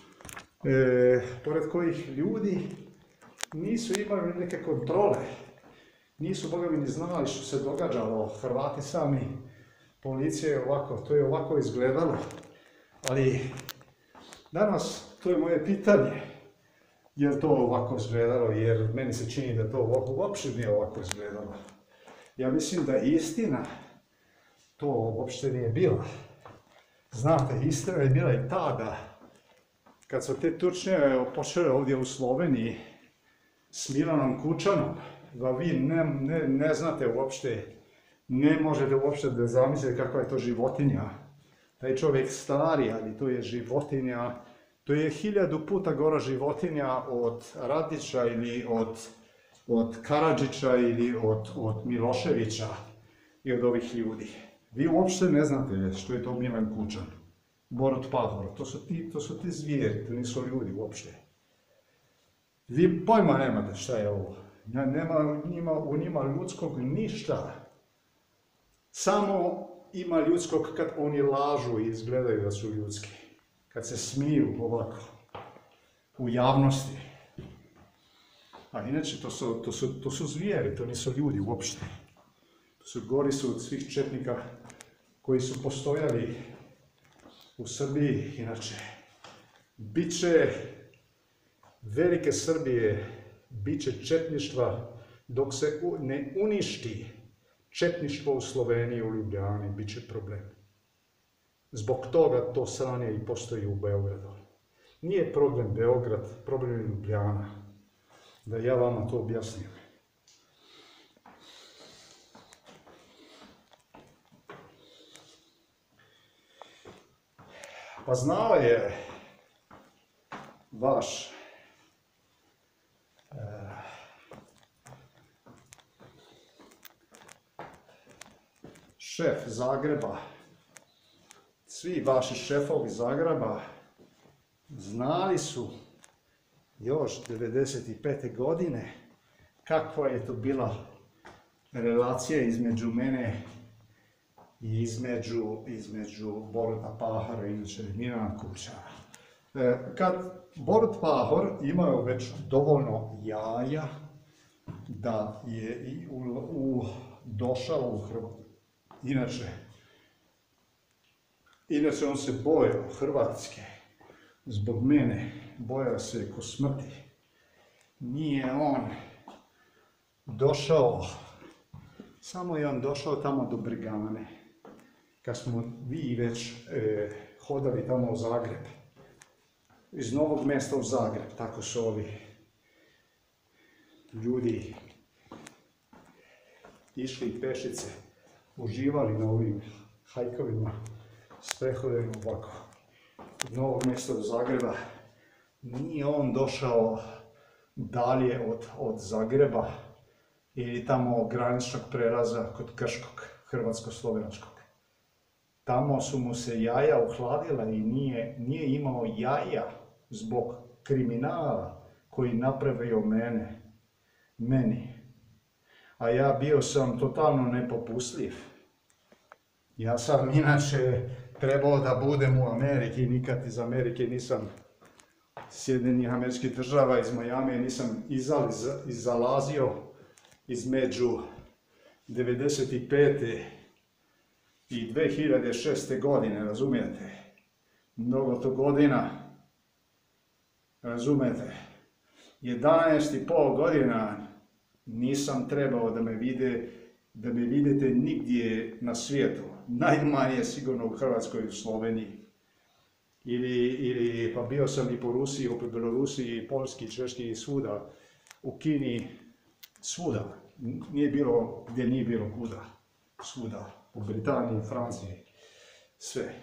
pored kojih ljudi nisu imali neke kontrole. Nisu, boga mi, ni znali što se događalo. Hrvati sami, policija je ovako, to je ovako izgledalo. Ali danas, to je moje pitanje, je li to ovako izgledalo, jer meni se čini da to uopće nije ovako izgledalo. Ja mislim da istina to uopšte nije bila. Znate, istina je bila i ta da kad su te tučnjave počele ovdje u Sloveniji s Milanom Kučanom, da vi ne znate uopšte, ne možete uopšte da zamislite kakva je to životinja. Taj čovjek stari, ali to je životinja, to je 1000 puta gora životinja od Radića ili od Karadžića ili od Miloševića i od ovih ljudi. Vi uopšte ne znate što je to Milan Kučan, Borut Pahor, to su ti zvijeri, to nisu ljudi uopšte. Vi pojma nemate šta je ovo, nema u njima ljudskog ništa. Samo ima ljudskog kad oni lažu i izgledaju da su ljudski. Kad se smiju ovako, u javnosti. A inače, to su zvijeri, to nisu ljudi uopšte. Gori su od svih četnika koji su postojali u Srbiji. Inače, bit će velike Srbije, bit će četništva dok se ne uništi četništvo u Sloveniji, u Ljubljani, bit će problem. Zbog toga to sranje i postoji u Beogradu. Nije problem Beograd, problem je Ljubljana. Da ja vama to objasnim. Pa znao je vaš šef Zagreba, svi vaši šefovi Zagreba znali su još 1995. godine kakva je to bila relacija između mene i između Boruta Pahora i inače Milana Kučana. Kad Borut Pahor imao već dovoljno jaja da je došao u Hrvatsku. Inače on se bojao Hrvatske zbog mene, bojao se ko smrti. Nije on došao, samo je on došao tamo do Bregane, kad smo vi već hodali tamo u Zagreb. Iz Novog Mesta u Zagreb, tako su ovi ljudi išli pešice, uživali na ovim hajkovima, s prehodima ovako. Iz Novog Mesta do Zagreba. Nije on došao dalje od Zagreba ili tamo graničnog prelaza kod Krškog, hrvatsko-slovenačkog. Tamo su mu se jaja ohladila i nije imao jaja zbog kriminala koji napravio meni. a ja bio sam totalno nepopustljiv. Ja sam inače trebao da budem u Ameriki, nikad iz Amerike nisam, Sjedinjenih Američkih Država, iz Miami nisam izalazio između 95. i 2006. godine, razumijete? Mnogo to godina, razumijete? 11,5 godina nisam trebao da me vidite nigdje na svijetu. Najmanje sigurno u Hrvatskoj i u Sloveniji. Pa bio sam i po Rusiji, po Belorusiji, Poljski, Češki i svuda. U Kini, svuda. Nije bilo gdje nije bilo kuda. Svuda. U Britaniji, Franciji. Sve.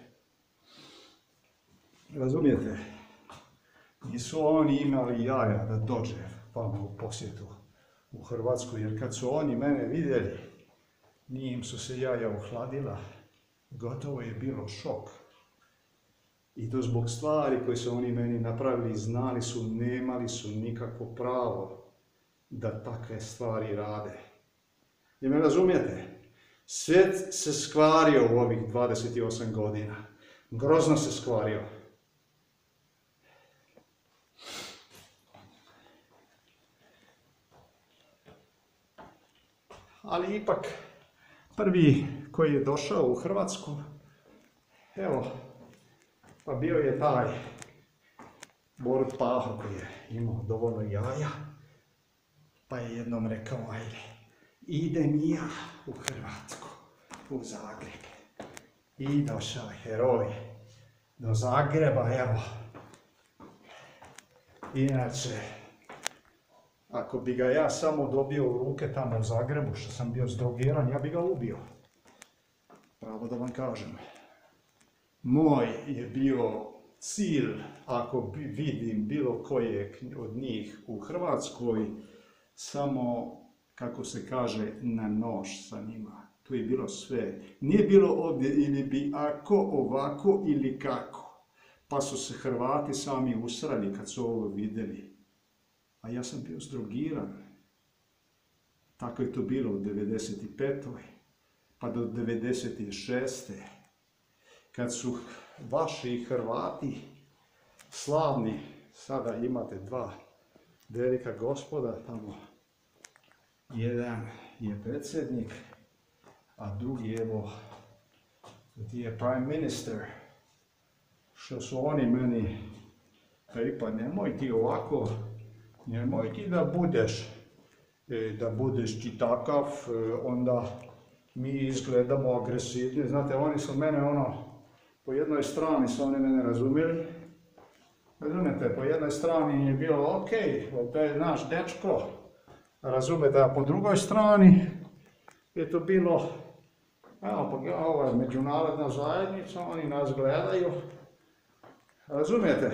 Razumijete? Nisu oni imali jaja da dođe vama u posjetu u Hrvatsku, jer kad su oni mene vidjeli, nije im su se jaja ohladila, gotovo je bilo šok. I to zbog stvari koje su oni meni napravili, znali su, nemali su nikakvo pravo da takve stvari rade. I me razumijete? Svijet se skvario u ovih 28 godina. Grozno se skvario. Ali ipak, prvi koji je došao u Hrvatsku, evo, pa bio je taj Borut Pahor koji je imao dovoljno jaja, pa je jednom rekao, ajde, idem i ja u Hrvatsku, u Zagreb. I došao je heroj do Zagreba, evo. Inače, ako bi ga ja samo dobio u ruke tamo u Zagrebu, što sam bio zdrogiran, ja bi ga ubio. Pravo da vam kažem. Moj je bio cilj, ako vidim bilo kojeg od njih u Hrvatskoj, samo, kako se kaže, na nož sa njima. Tu je bilo sve. Nije bilo ovdje ili bi ako, ovako ili kako. Pa su se Hrvati sami usrali kad su ovo vidjeli. A ja sam bio zdrogiran. Tako je to bilo u 95. pa do 96. Kad su vaši Hrvati slavni, sada imate dva velika gospoda tamo. Jedan je predsjednik, a drugi evo je prime minister. Što su oni meni rekli, pa nemoj ti ovako, nemoj ti da budeš ti takav, onda mi izgledamo agresivni. Znate, oni su mene po jednoj strani su oni mene razumjeli. Razumijete, po jednoj strani je bilo ok, to je naš dečko. Razumijete, a po drugoj strani je to bilo, evo pa ovo je međunarodna zajednica, oni nas gledaju. Razumijete?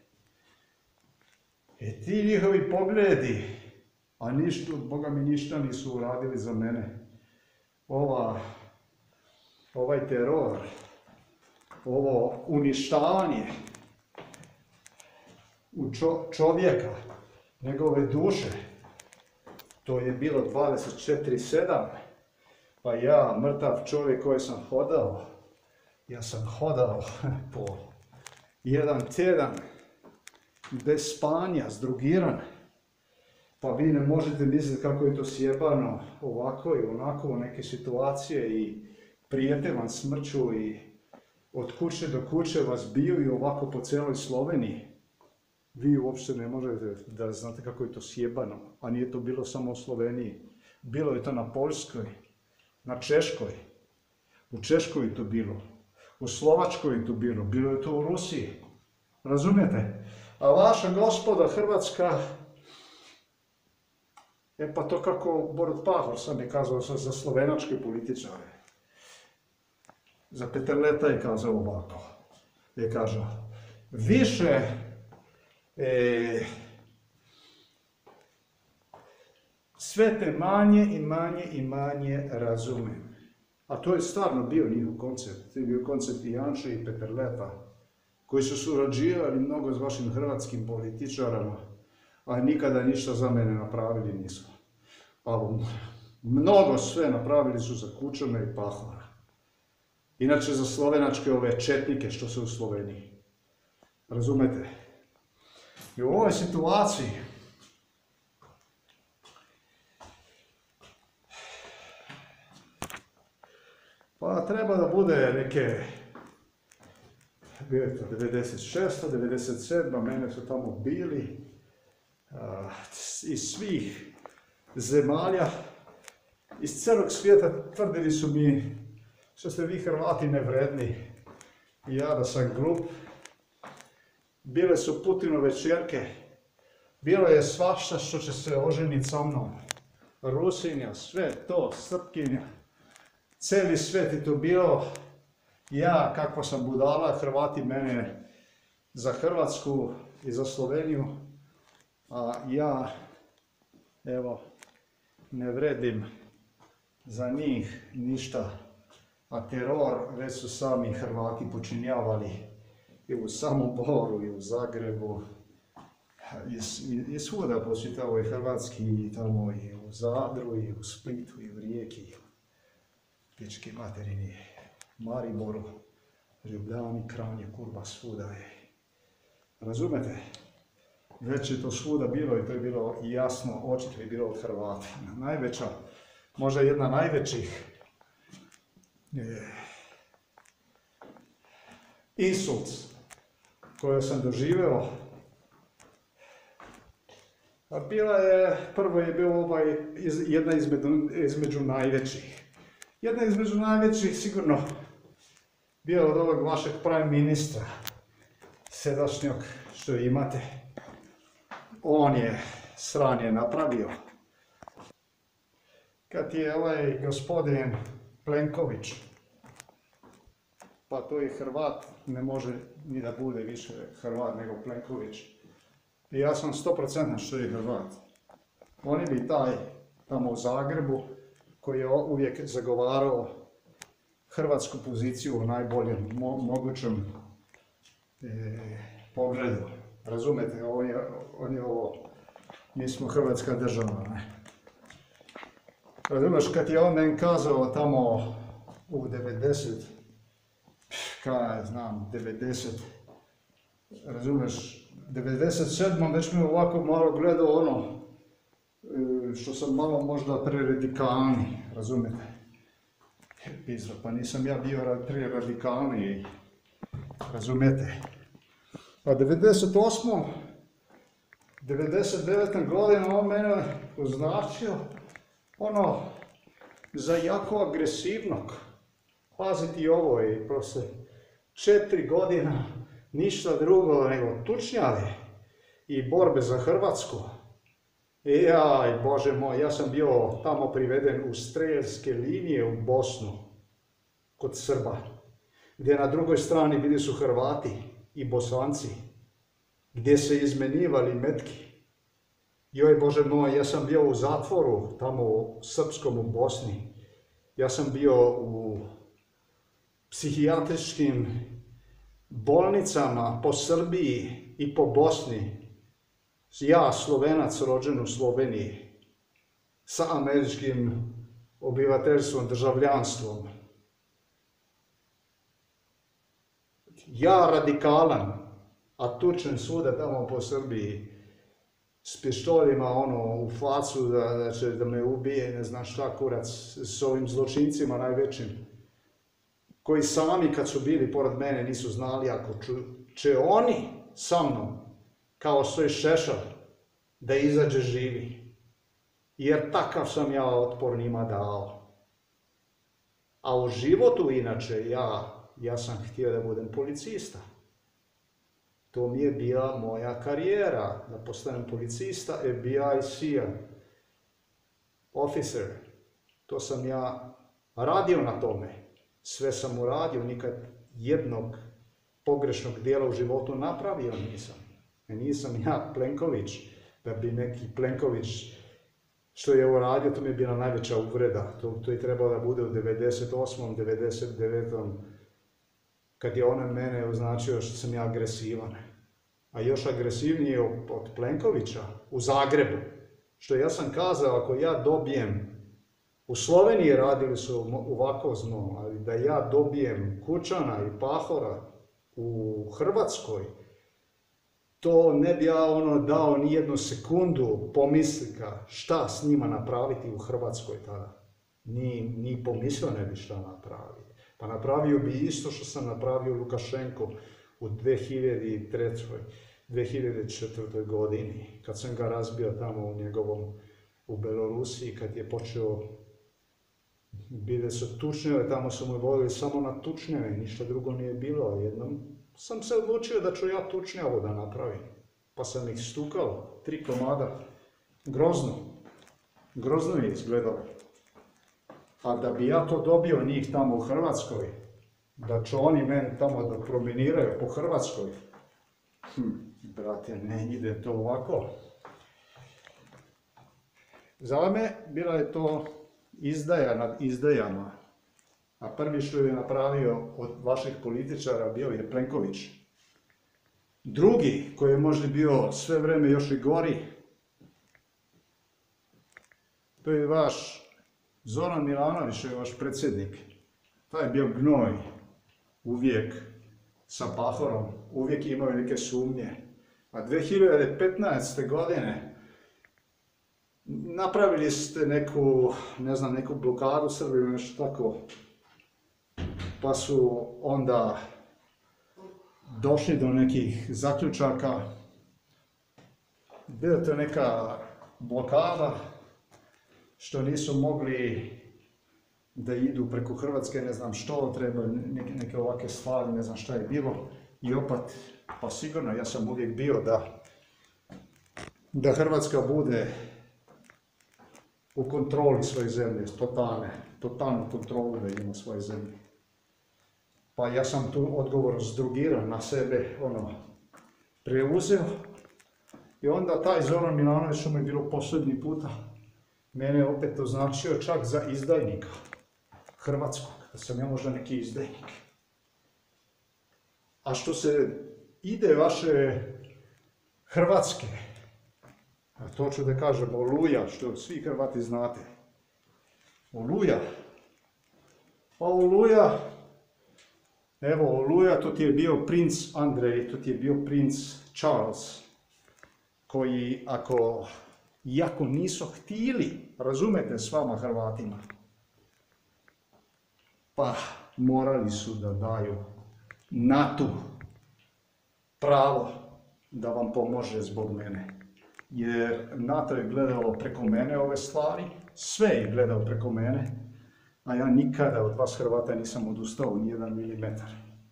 I ti njihovi pogledi, a ništa, Boga mi ništa nisu uradili za mene. Ovaj teror, ovo uništavanje u čovjeka, njegove duše, to je bilo 24/7, pa ja, mrtav čovjek koji sam hodao, ja sam hodao po jedan tjedan bez spanja, zdrogiran, pa vi ne možete misliti kako je to sjebano ovako i onako u neke situacije i prijete vam smrću i od kuće do kuće vas biju i ovako po cijeloj Sloveniji. Vi uopšte ne možete da znate kako je to sjebano, a nije to bilo samo u Sloveniji. Bilo je to na Poljskoj, na Češkoj. U Češkoj je to bilo, u Slovačkoj je to bilo, bilo je to u Rusiji. Razumijete? A vaša gospoda Hrvatska, pa to kako Borut Pahor sam je kazao za slovenačke političare. Za Peterleta je kazao ovako. Je kazao, više sve te manje i manje razumem. A to je stvarno bio njihov koncept. To je bio koncept i Janše i Peterleta, koji su surađivali mnogo s vašim hrvatskim političarama, a nikada ništa za mene napravili nisu. Ali Mnogo sve napravili su za Kučana i Pahora. Inače za slovenačke ove četnike što su u Sloveniji. Razumete? I u ovoj situaciji pa treba da bude neke 96. 97. Mene su tamo bili iz svih zemalja, iz cijelog svijeta tvrdili su mi što ste vi Hrvati nevredni i ja da sam glup. Bile su Putinove ćerke, bilo je svašta što će se oženiti sa mnom. Rusinja, sve to, Srpkinja, cijeli svijet je to bilo. Ja, kakva sam budala, Hrvati mene za Hrvatsku i za Sloveniju, a ja, evo, ne vredim za njih ništa, a teror već su sami Hrvati počinjavali i u Samoboru, i u Zagrebu, i svuda po čitavoj Hrvatski, i tamo i u Zadru, i u Splitu, i u Rijeki, i u pički materini, Mariboru, Ljubljani, Kranje, Kurba, svuda je. Razumete? Već je to svuda bilo i to je bilo jasno, očito je bilo od Hrvata. Najveća, možda jedna najvećih insult koju sam doživeo, a bila je, prvo je bilo jedna između najvećih. Jedna između najvećih sigurno bio od ovog vašeg prime ministra, sadašnjeg što imate. On je sranje napravio. Kad je ovaj gospodin Plenković, pa to je Hrvat, ne može ni da bude više Hrvat nego Plenković. I ja sam 100% što je Hrvat. Oni bi taj tamo u Zagrebu, koji je uvijek zagovarao hrvatsku poziciju u najboljem mogućem pogledu. Razumete, on je ovo, mi smo Hrvatska država, ne? Razumeš, kad je on meni kazao tamo u 90, razumeš, 97. već mi ovako malo gledao ono, što sam malo možda preradikalni, razumete? Pizda, pa nisam ja bio preradikalni, razumete? A 98. 99. godina on mene označio ono za jako agresivnog. Paziti ovo i prosto 4 godina ništa drugo nego tučnjave i borbe za Hrvatsku. Jaj, Bože moj, ja sam bio tamo priveden u strelske linije u Bosnu, kod Srba, gdje na drugoj strani bili su Hrvati i Bosanci, gdje se izmenjivali metki. Joj, Bože moj, ja sam bio u zatvoru, tamo u Srpskom u Bosni. Ja sam bio u psihijatričkim bolnicama po Srbiji i po Bosni. Ja, Slovenac, rođen u Sloveniji, sa američkim obivateljstvom, državljanstvom. Ja, radikalan, a tučen svuda tamo po Srbiji, s pištoljima ono u facu da će da me ubije, ne znam šta, kurac, s ovim zločincima najvećim, koji sami kad su bili pored mene nisu znali ako će oni sa mnom, kao svoj Šešelj, da izađe živi. Jer takav sam ja otpor njima dao. A u životu inače ja sam htio da budem policista. To mi je bila moja karijera, da postanem policista, FBI CIA, officer. To sam ja radio na tome. Sve sam uradio, nikad jednog pogrešnog dijela u životu napravio nisam. Nisam ja Plenković, da bi neki Plenković što je uradio, to mi je bila najveća uvreda. To je trebalo da bude u 98. 99. kad je on mene označio što sam ja agresivan. A još agresivnije od Plenkovića u Zagrebu. Što ja sam kazao, ako ja dobijem U Sloveniji radili su ovako zno, ali da ja dobijem Kučana i Pahora u Hrvatskoj, to ne bi ja dao ni jednu sekundu pomislika šta s njima napraviti u Hrvatskoj tada. Ni pomislio ne bi šta napraviti. Pa napravio bi isto što sam napravio Lukašenko u 2003-2004. godini, kad sam ga razbio tamo u Belorusiji, kad je počeo, bile su tučnjeve, tamo su mu volili samo na tučnjeve, ništa drugo nije bilo. Jednom sam se odlučio da ću ja tučnjavu da napravim, pa sam ih stukao, 3 komada, grozno je izgledalo. A da bi ja to dobio njih tamo u Hrvatskoj, da će oni meni tamo da prominiraju po Hrvatskoj, brate, ne ide to ovako. Za me bila je to izdaja nad izdajama, a prvi što je napravio od vaših političara bio je Plenković. Drugi, koji je možda bio sve vreme još i gori, to je vaš Zoran Milanović, je vaš predsjednik. Taj je bio gnoj, uvijek sa Pahorom, uvijek imao neke sumnje. A 2015. godine napravili ste neku blokadu Srbije, nešto tako, pa su onda došli do nekih zaključaka. Bila to neka blokada, što nisu mogli da idu preko Hrvatske, ne znam što, treba neke ovakve stvari, ne znam šta je bilo. I opet, pa sigurno, ja sam uvijek bio da Hrvatska bude u kontroli svoje zemlje, totalnu kontrolu da ima svoje zemlje. Pa ja sam tu odgovor zdrugirao na sebe, preuzeo. I onda taj Zoran Milanović, što mi je bilo posljednji puta, mene je opet označio čak za izdajnika hrvatskog, da sam ja možda neki izdajnik. A što se ide vaše Hrvatske, a to ću da kažem, Oluja, što svi Hrvati znate. Oluja. Pa Oluja, evo Oluja, to ti je bio princ Andrej, to ti je bio princ Charles, koji iako nisu htjeli, razumete, s vama Hrvatima, pa morali su da daju NATO pravo da vam pomože zbog mene. Jer NATO je gledalo preko mene ove stvari, sve je gledao preko mene, a ja nikada od vas Hrvata nisam odustao ni 1 milimetar.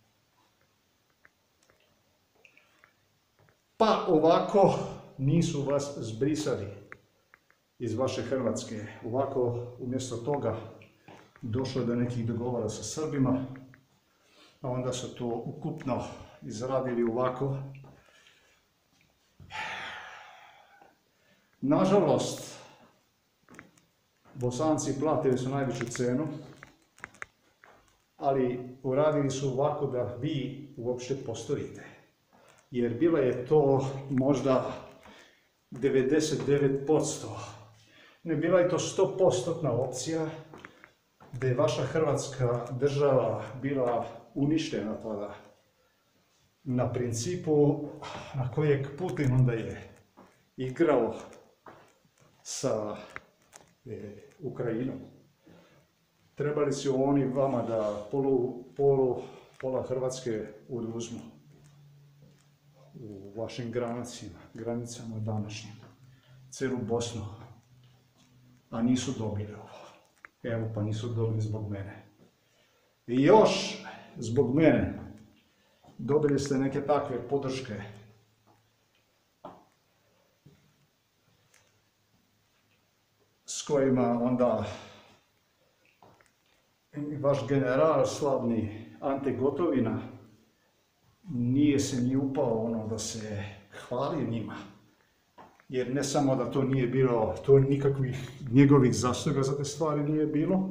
Pa ovako nisu vas zbrisali iz vaše Hrvatske. Ovako, umjesto toga, došlo do nekih dogovora sa Srbima, a onda su to ukupno izradili ovako. Nažalost, Bosanci platili su najveću cenu, ali uradili su ovako da vi uopšte postojite. Jer bila je to možda 99%. Ne bila je to 100% opcija da je vaša Hrvatska država bila uništena tada. Na principu na kojeg Putin onda je igrao sa Ukrajinom. Trebali su oni vama da pola Hrvatske oduzmu u vašim granicama današnjim, celu Bosnu, a nisu dobili ovo. Evo, pa nisu dobili zbog mene. I još zbog mene dobili ste neke takve podrške. S kojima onda vaš general slavni Ante Gotovina nije se ni upao da se hvali njima. Jer ne samo da to nije bilo, to nikakvih njegovih zasluga za te stvari nije bilo.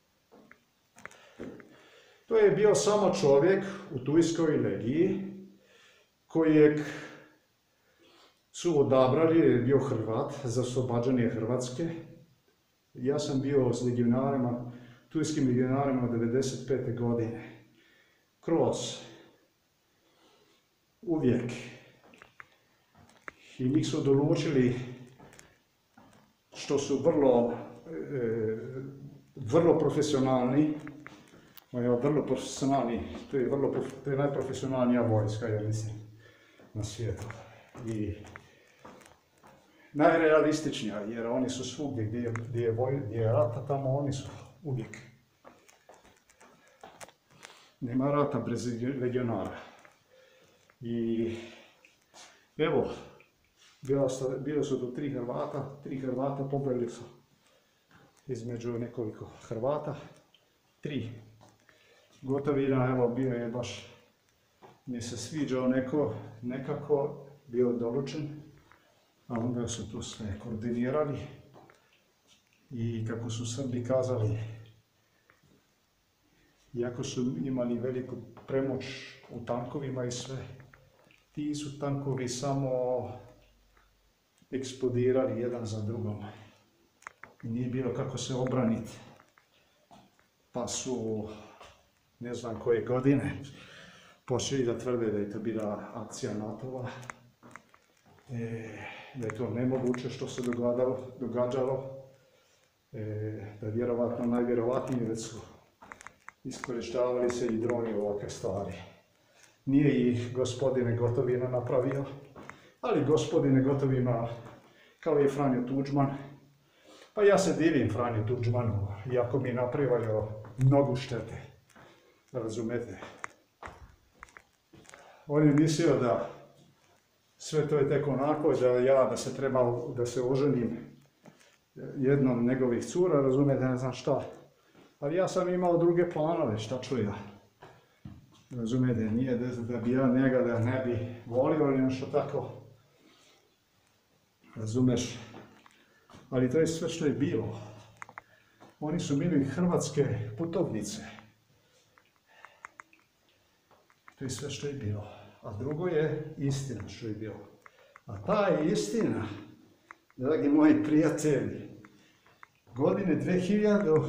To je bio samo čovjek u Tujskoj legiji kojeg su odabrali, jer je bio Hrvat, za oslobađanje Hrvatske. Ja sam bio s legionarima, turskim legionarima 95. godine. Kroz. Uvijek. I njih su dolučili što su vrlo profesionalni. Vrlo profesionalni, to je najprofesionalnija vojska, ja mislim, na svijetu. I najrealističnija, jer oni su svugdje gdje je rata, tamo oni su uvijek. Nema rata bez legionara. I evo, bilo su to tri Hrvata pobili su između nekoliko Hrvata, 3. Gotovina, evo, bio je baš, mi se sviđao nekako, bio dolučen, a onda su to sve koordinirali i kako su Srbi kazali, iako su imali veliku premoć u tankovima i sve, ti su tankovi samo eksplodirali jedan za drugom. Nije bilo kako se obraniti. Pa su, ne znam koje godine, počeli da tvrde da je to bila akcija NATO-a, da je to nemoguće što se događalo, da vjerovatno, najvjerovatnije već su iskorištavali se i droni i ovakve stvari. Nije ih gospodine Gotovina napravio, ali gospodine Gotovina, kao i Franjo Tuđman, pa ja se divim Franju Tuđmanu, iako mi je napravio mnogo štete, razumete. On je mislio da sve to je tek onako, da se oženim jednom njegovih cura, razumete, ne znam šta. Ali ja sam imao druge planove, šta ću ja. Razumete, nije da bi ja njega da ne bi volio ili nešto tako. Razumeš? Ali to je sve što je bilo. Oni su bili hrvatske putovnice. To je sve što je bilo. A drugo je istina što je bilo. A ta je istina, dragi moji prijatelji, godine 2000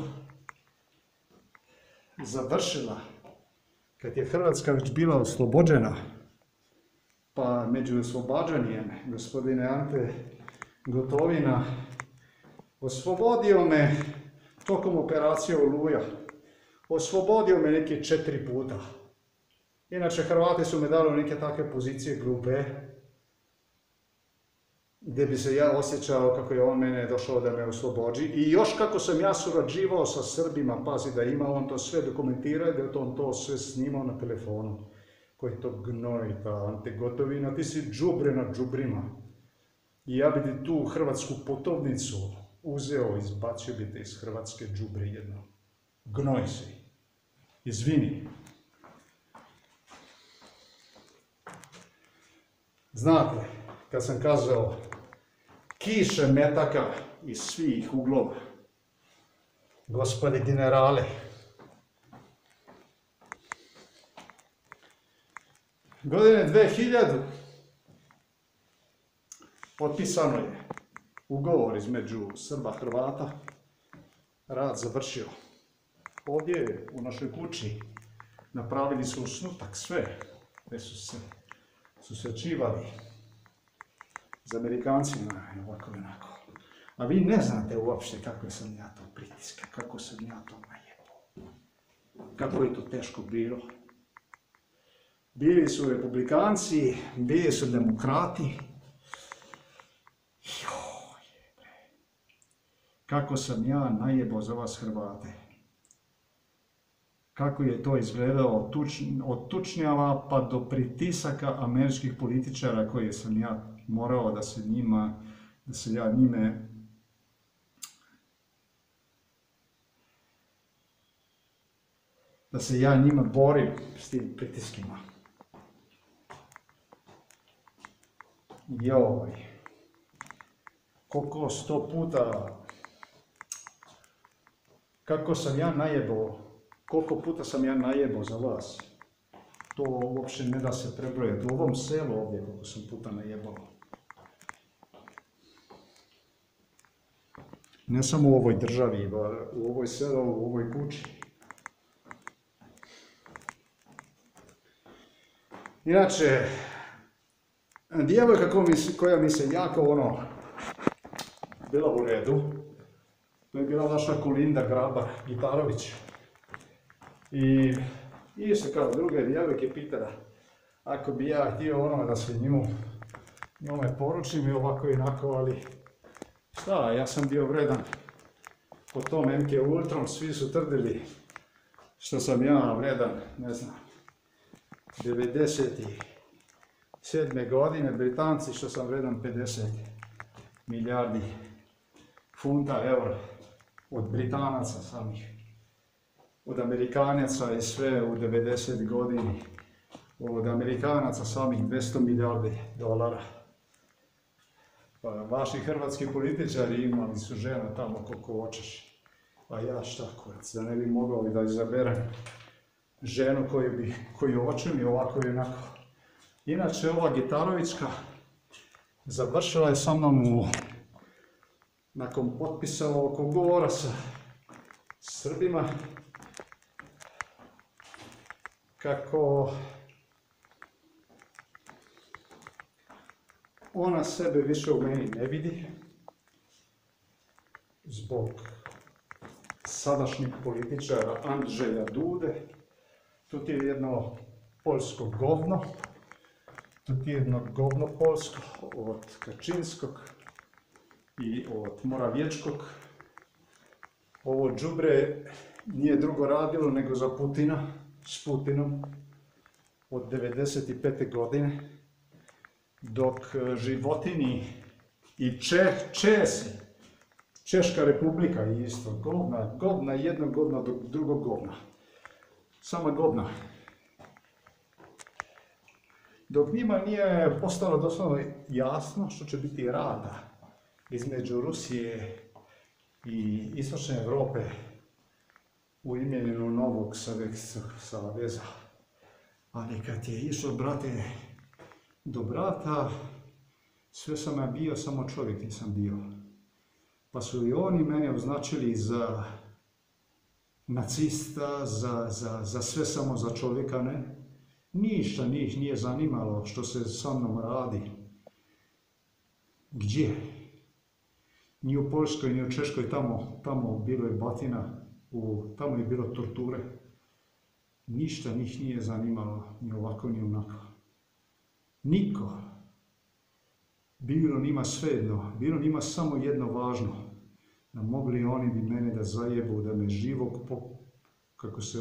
završila, kad je Hrvatska već bila oslobođena, pa među oslobađanjem gospodine Ante Gotovina oslobodio me tokom operacije Oluja. Oslobodio me neke 4 puta. Inače, Hrvati su me dali u neke takve pozicije glupe, gdje bi se ja osjećao kako je on mene došao da me oslobođi. I još kako sam ja surađivao sa Srbima, pazi da ima on to sve dokumentirao, da je on to sve snimao na telefonu. Koji to gnoj, ta Ante Gotovina, ti si džubre na džubrima. I ja bi ti tu hrvatsku putovnicu uzeo, izbacio bi te iz Hrvatske džubre jedno. Gnoj si. Izvini. Znate, kad sam kazao kiše metaka iz svih uglova, gospodi generale, godine 2000 potpisano je ugovor između Srba i Hrvata, rat završio. Ovdje u našoj kući napravili su snutak sve, gdje su se susrećivali s Amerikancima i ovako i onako. A vi ne znate uopšte kako sam ja to pritiskao, kako sam ja to najebao. Kako je to teško bilo. Bili su republikanci, bili su demokrati. Kako sam ja najebao za vas Hrvate. Kako je to izgledalo od tučnjava pa do pritisaka američkih političara koje sam ja morao da se ja njima borim s tim pritiskima. Joj, koliko 100 puta, kako sam ja najebao, koliko puta sam ja najebao za vas, to uopće ne da se prebrojati. U ovom selu ovdje koliko sam puta najebao. Ne samo u ovoj državi, u ovoj selu, u ovoj kući. Inače, djevojka koja mi se jako bila u redu, to je bila naša Kolinda Grabar Gitarović. I isto kao druge djevojke pitala, ako bi ja htio da se njome poručim i ovako i onako, ali šta, ja sam bio vredan po tom MK Ultron, svi su tvrdili što sam ja vredan, ne znam, 97. godine, Britanci što sam vredan 50 milijardi funta, eura, od Britanaca samih, od Amerikanaca i sve u 90 godini, od Amerikanaca samih 200 milijardi dolara. Pa vaši hrvatski političari imali su žena tamo koliko hoćeš. A ja šta kurac, da ne bi mogao da izaberem ženu koju hoćem i ovako i onako. Inače, ova Gitarovićka završila je sa mnom nakon potpisa ovog ugovora sa Srbima, kako ona sebe više u meni ne vidi zbog sadašnjeg političara Andrzeja Dude. Tu ti je jedno poljsko govno, tu ti je jedno govno poljsko od Kačinskog i od Moravječkog. Ovo đubre nije drugo radilo nego za Putina, s Putinom od 95. godine, dok Životini i Česi, Češka republika isto, govna jednog govna do drugog govna, sama govna. Dok njima nije postalo doslovno jasno što će biti rata između Rusije i Istočne Europe u imenu novog saveza. Ali kad je išlo, brate, do brata, sve sam ja bio, samo čovjek nisam bio. Pa su i oni mene označili za nacista, za sve samo za čovjeka, ne? Ništa njih nije zanimalo što se sa mnom radi. Gdje? Ni u Poljskoj, ni u Češkoj, tamo bilo je batina, tamo je bilo torture. Ništa njih nije zanimalo, ni ovako, ni onako. Niko. Bilo njima svejedno, bilo njima samo jedno važno. Da mogli oni bi mene da zajebu, da me živog, kako se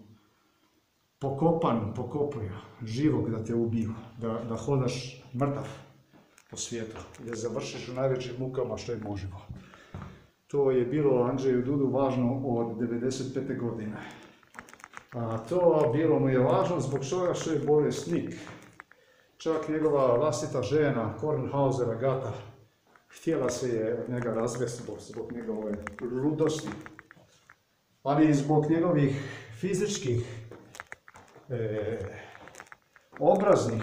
pokopaju, živog da te ubiju, da hodaš mrtav po svijetu, da završiš u najvećim mukama što je možemo. To je bilo Andrzeju Dudu važno od 95. godine. A to bilo mu je važno zbog toga što je bolesnik. Čak njegova vlastita žena, Kornhauser Agata, htjela se je od njega razvesti zbog njegove ludosti, ali i zbog njegovih fizičkih, obraznih,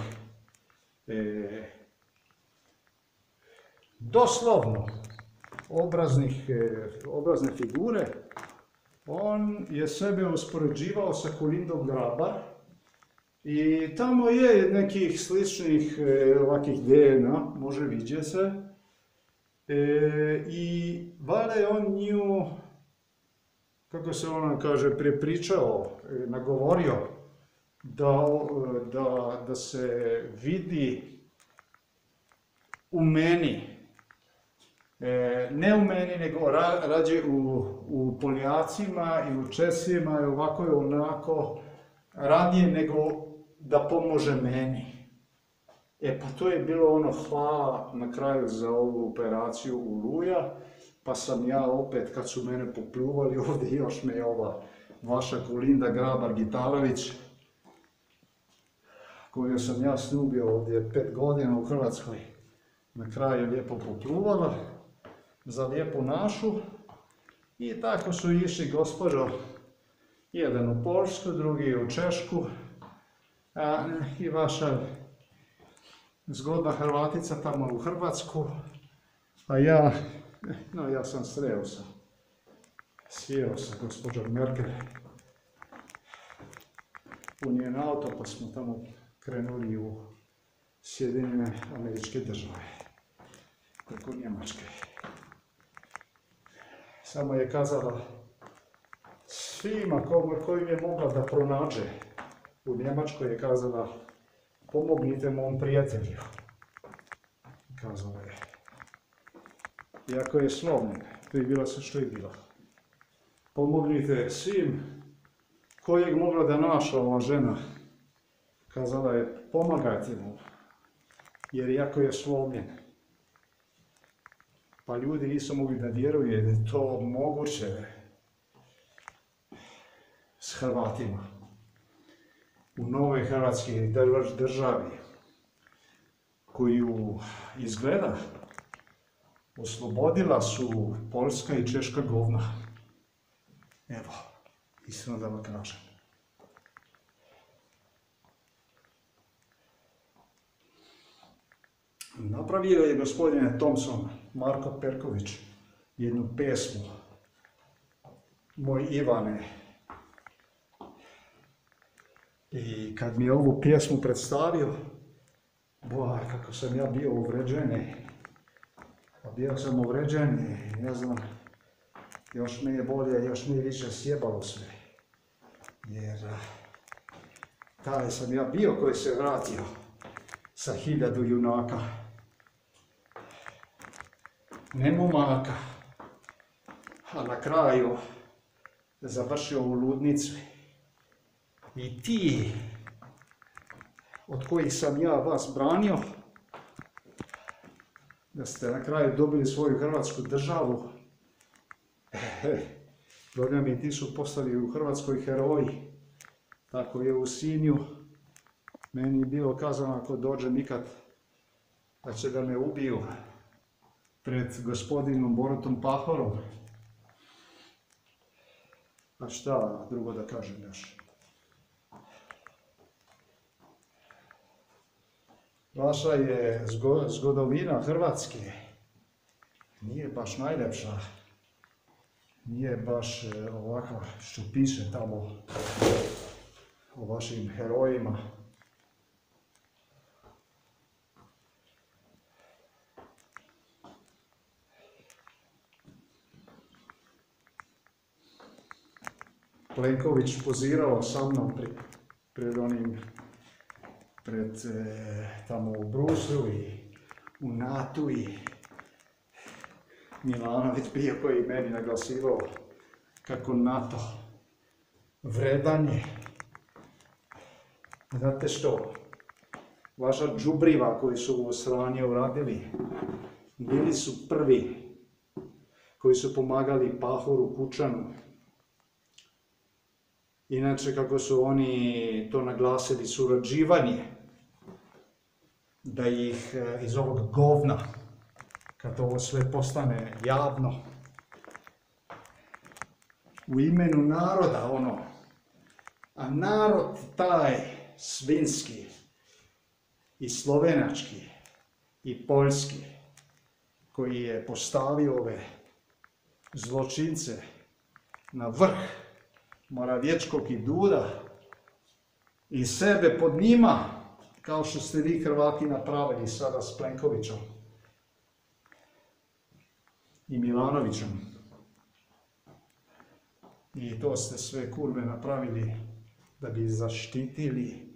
doslovno obrazne figure. On je sebe uspoređivao sa Kolindom Grabar i tamo je nekih sličnih ovakih DNA, može vidjeti se. I valjda je on nju, kako se ona kaže, prepričao, nagovorio da se vidi u meni. Ne u meni, nego rađe u Poljacima i u Česima i ovako i onako, radije nego da pomože meni. Pa to je bilo hvala na kraju za ovu operaciju Oluja, pa sam ja opet, kad su mene popljuvali ovdje, još me je ova vaša Kolinda Grabar Gitarović, koju sam ja snubio ovdje 5 godina u Hrvatskoj, na kraju lijepo popluvala za lijepu našu. I tako su išli, gospođo, jedan u Poljsku, drugi u Češku, i vaša zgodna Hrvatica tamo u Hrvatsku, a ja No, ja sam sjeo sa gospođom Merkel u njen auto, pa smo tamo krenuli u Sjedinjene Američke Države, preko Njemačke. Samo je kazala svima kojim je mogla da pronađe u Njemačkoj, je kazala pomognite mom prijatelju. Kazala je. Iako je slomljen, to je bila sve što je bila. Pomognite svim kojeg mogla da našla ova žena. Kazala je, pomagajte mu, jer iako je slomljen. Pa ljudi nisu mogli da vjeruje da je to moguće s Hrvatima u novoj Hrvatskoj državi, koju izgleda oslobodila su Poljska i Češka govna. Evo, iskreno da vam kažem. Napravio je gospodine Thompson, Marko Perković, jednu pesmu, Moj Ivane. I kad mi je ovu pjesmu predstavio, kako sam ja bio uvređen. Pa bio sam uvređen i ne znam, još mi je bolje, još mi je više sjebalo sve. Jer taj sam ja bio koji se vratio sa 1000 junaka. Ne momaka, a na kraju završio u ludnici. I ti, od kojih sam ja vas branio, da ste na kraju dobili svoju Hrvatsku državu, Boga mi, ti su postali u Hrvatskoj heroji. Tako je u Sinju meni je bilo kazano ako dođe nikad da će da me ubiju pred gospodinom Borutom Pahorom. A šta drugo da kažem još? Vaša je zgodovina Hrvatske nije baš najljepša. Nije baš ovako što piše tamo o vašim herojima. Plenković pozirao sa mnom pred tamo u Bruslu i u NATO i Milanović bio koji meni naglasivao kako NATO vredan je. Znate što? Vaša džubriva koji su u sranje uradili, bili su prvi koji su pomagali Pahoru Kučanu. Inače, kako su oni to naglasili, surađivanje, da ih iz ovog govna, kad ovo sve postane javno, u imenu naroda ono, a narod taj svinski i slovenački i poljski, koji je postavio ove zločince na vrh Moravječkog i Duda i sebe pod njima, kao što ste vi Hrvati napravili sada s Plenkovićom i Milanovićem. I to ste sve kurve napravili da bi zaštitili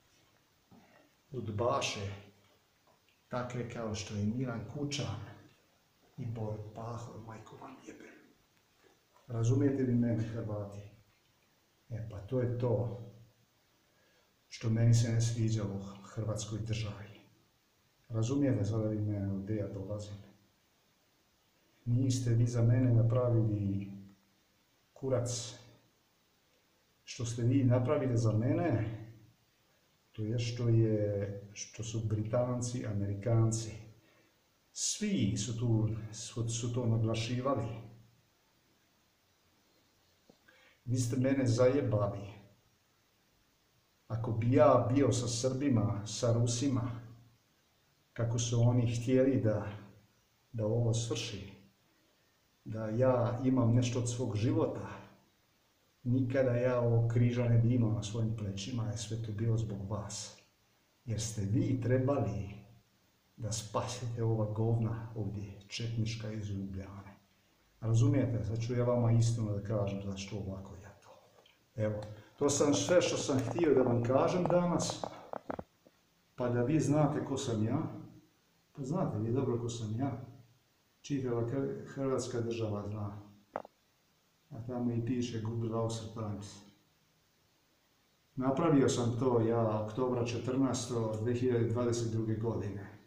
udbaše, takve kao što je Milan Kučan i Borut Pahor, majko vam jebe. Razumijete li mene, Hrvati? Pa to je to što meni se ne sviđa u Hrvatskoj državi. Razumijete sada vi mene gdje ja dolazim? Niste vi za mene napravili kurac. Što ste vi napravili za mene, to je što su Britanci, Amerikanci. Svi su to naglašivali. Vi ste mene zajebali. Ako bi ja bio sa Srbima, sa Rusima, kako su oni htjeli da ovo svrši, da ja imam nešto od svog života, nikada ja ovog križa ne bi imao na svojim plećima, je sve to bilo zbog vas. Jer ste vi trebali da spasite ova govna ovdje, četnička iz Ljubljane. Razumijete, sad ću ja vama istinu da kažem zašto ovako ja to. Evo, to sam sve što sam htio da vam kažem danas, pa da vi znate ko sam ja. Pa znate vi dobro ko sam ja. Čitava Hrvatska država zna. A tamo i piše Google Auster Times. Napravio sam to ja oktobra 14. 2022. godine.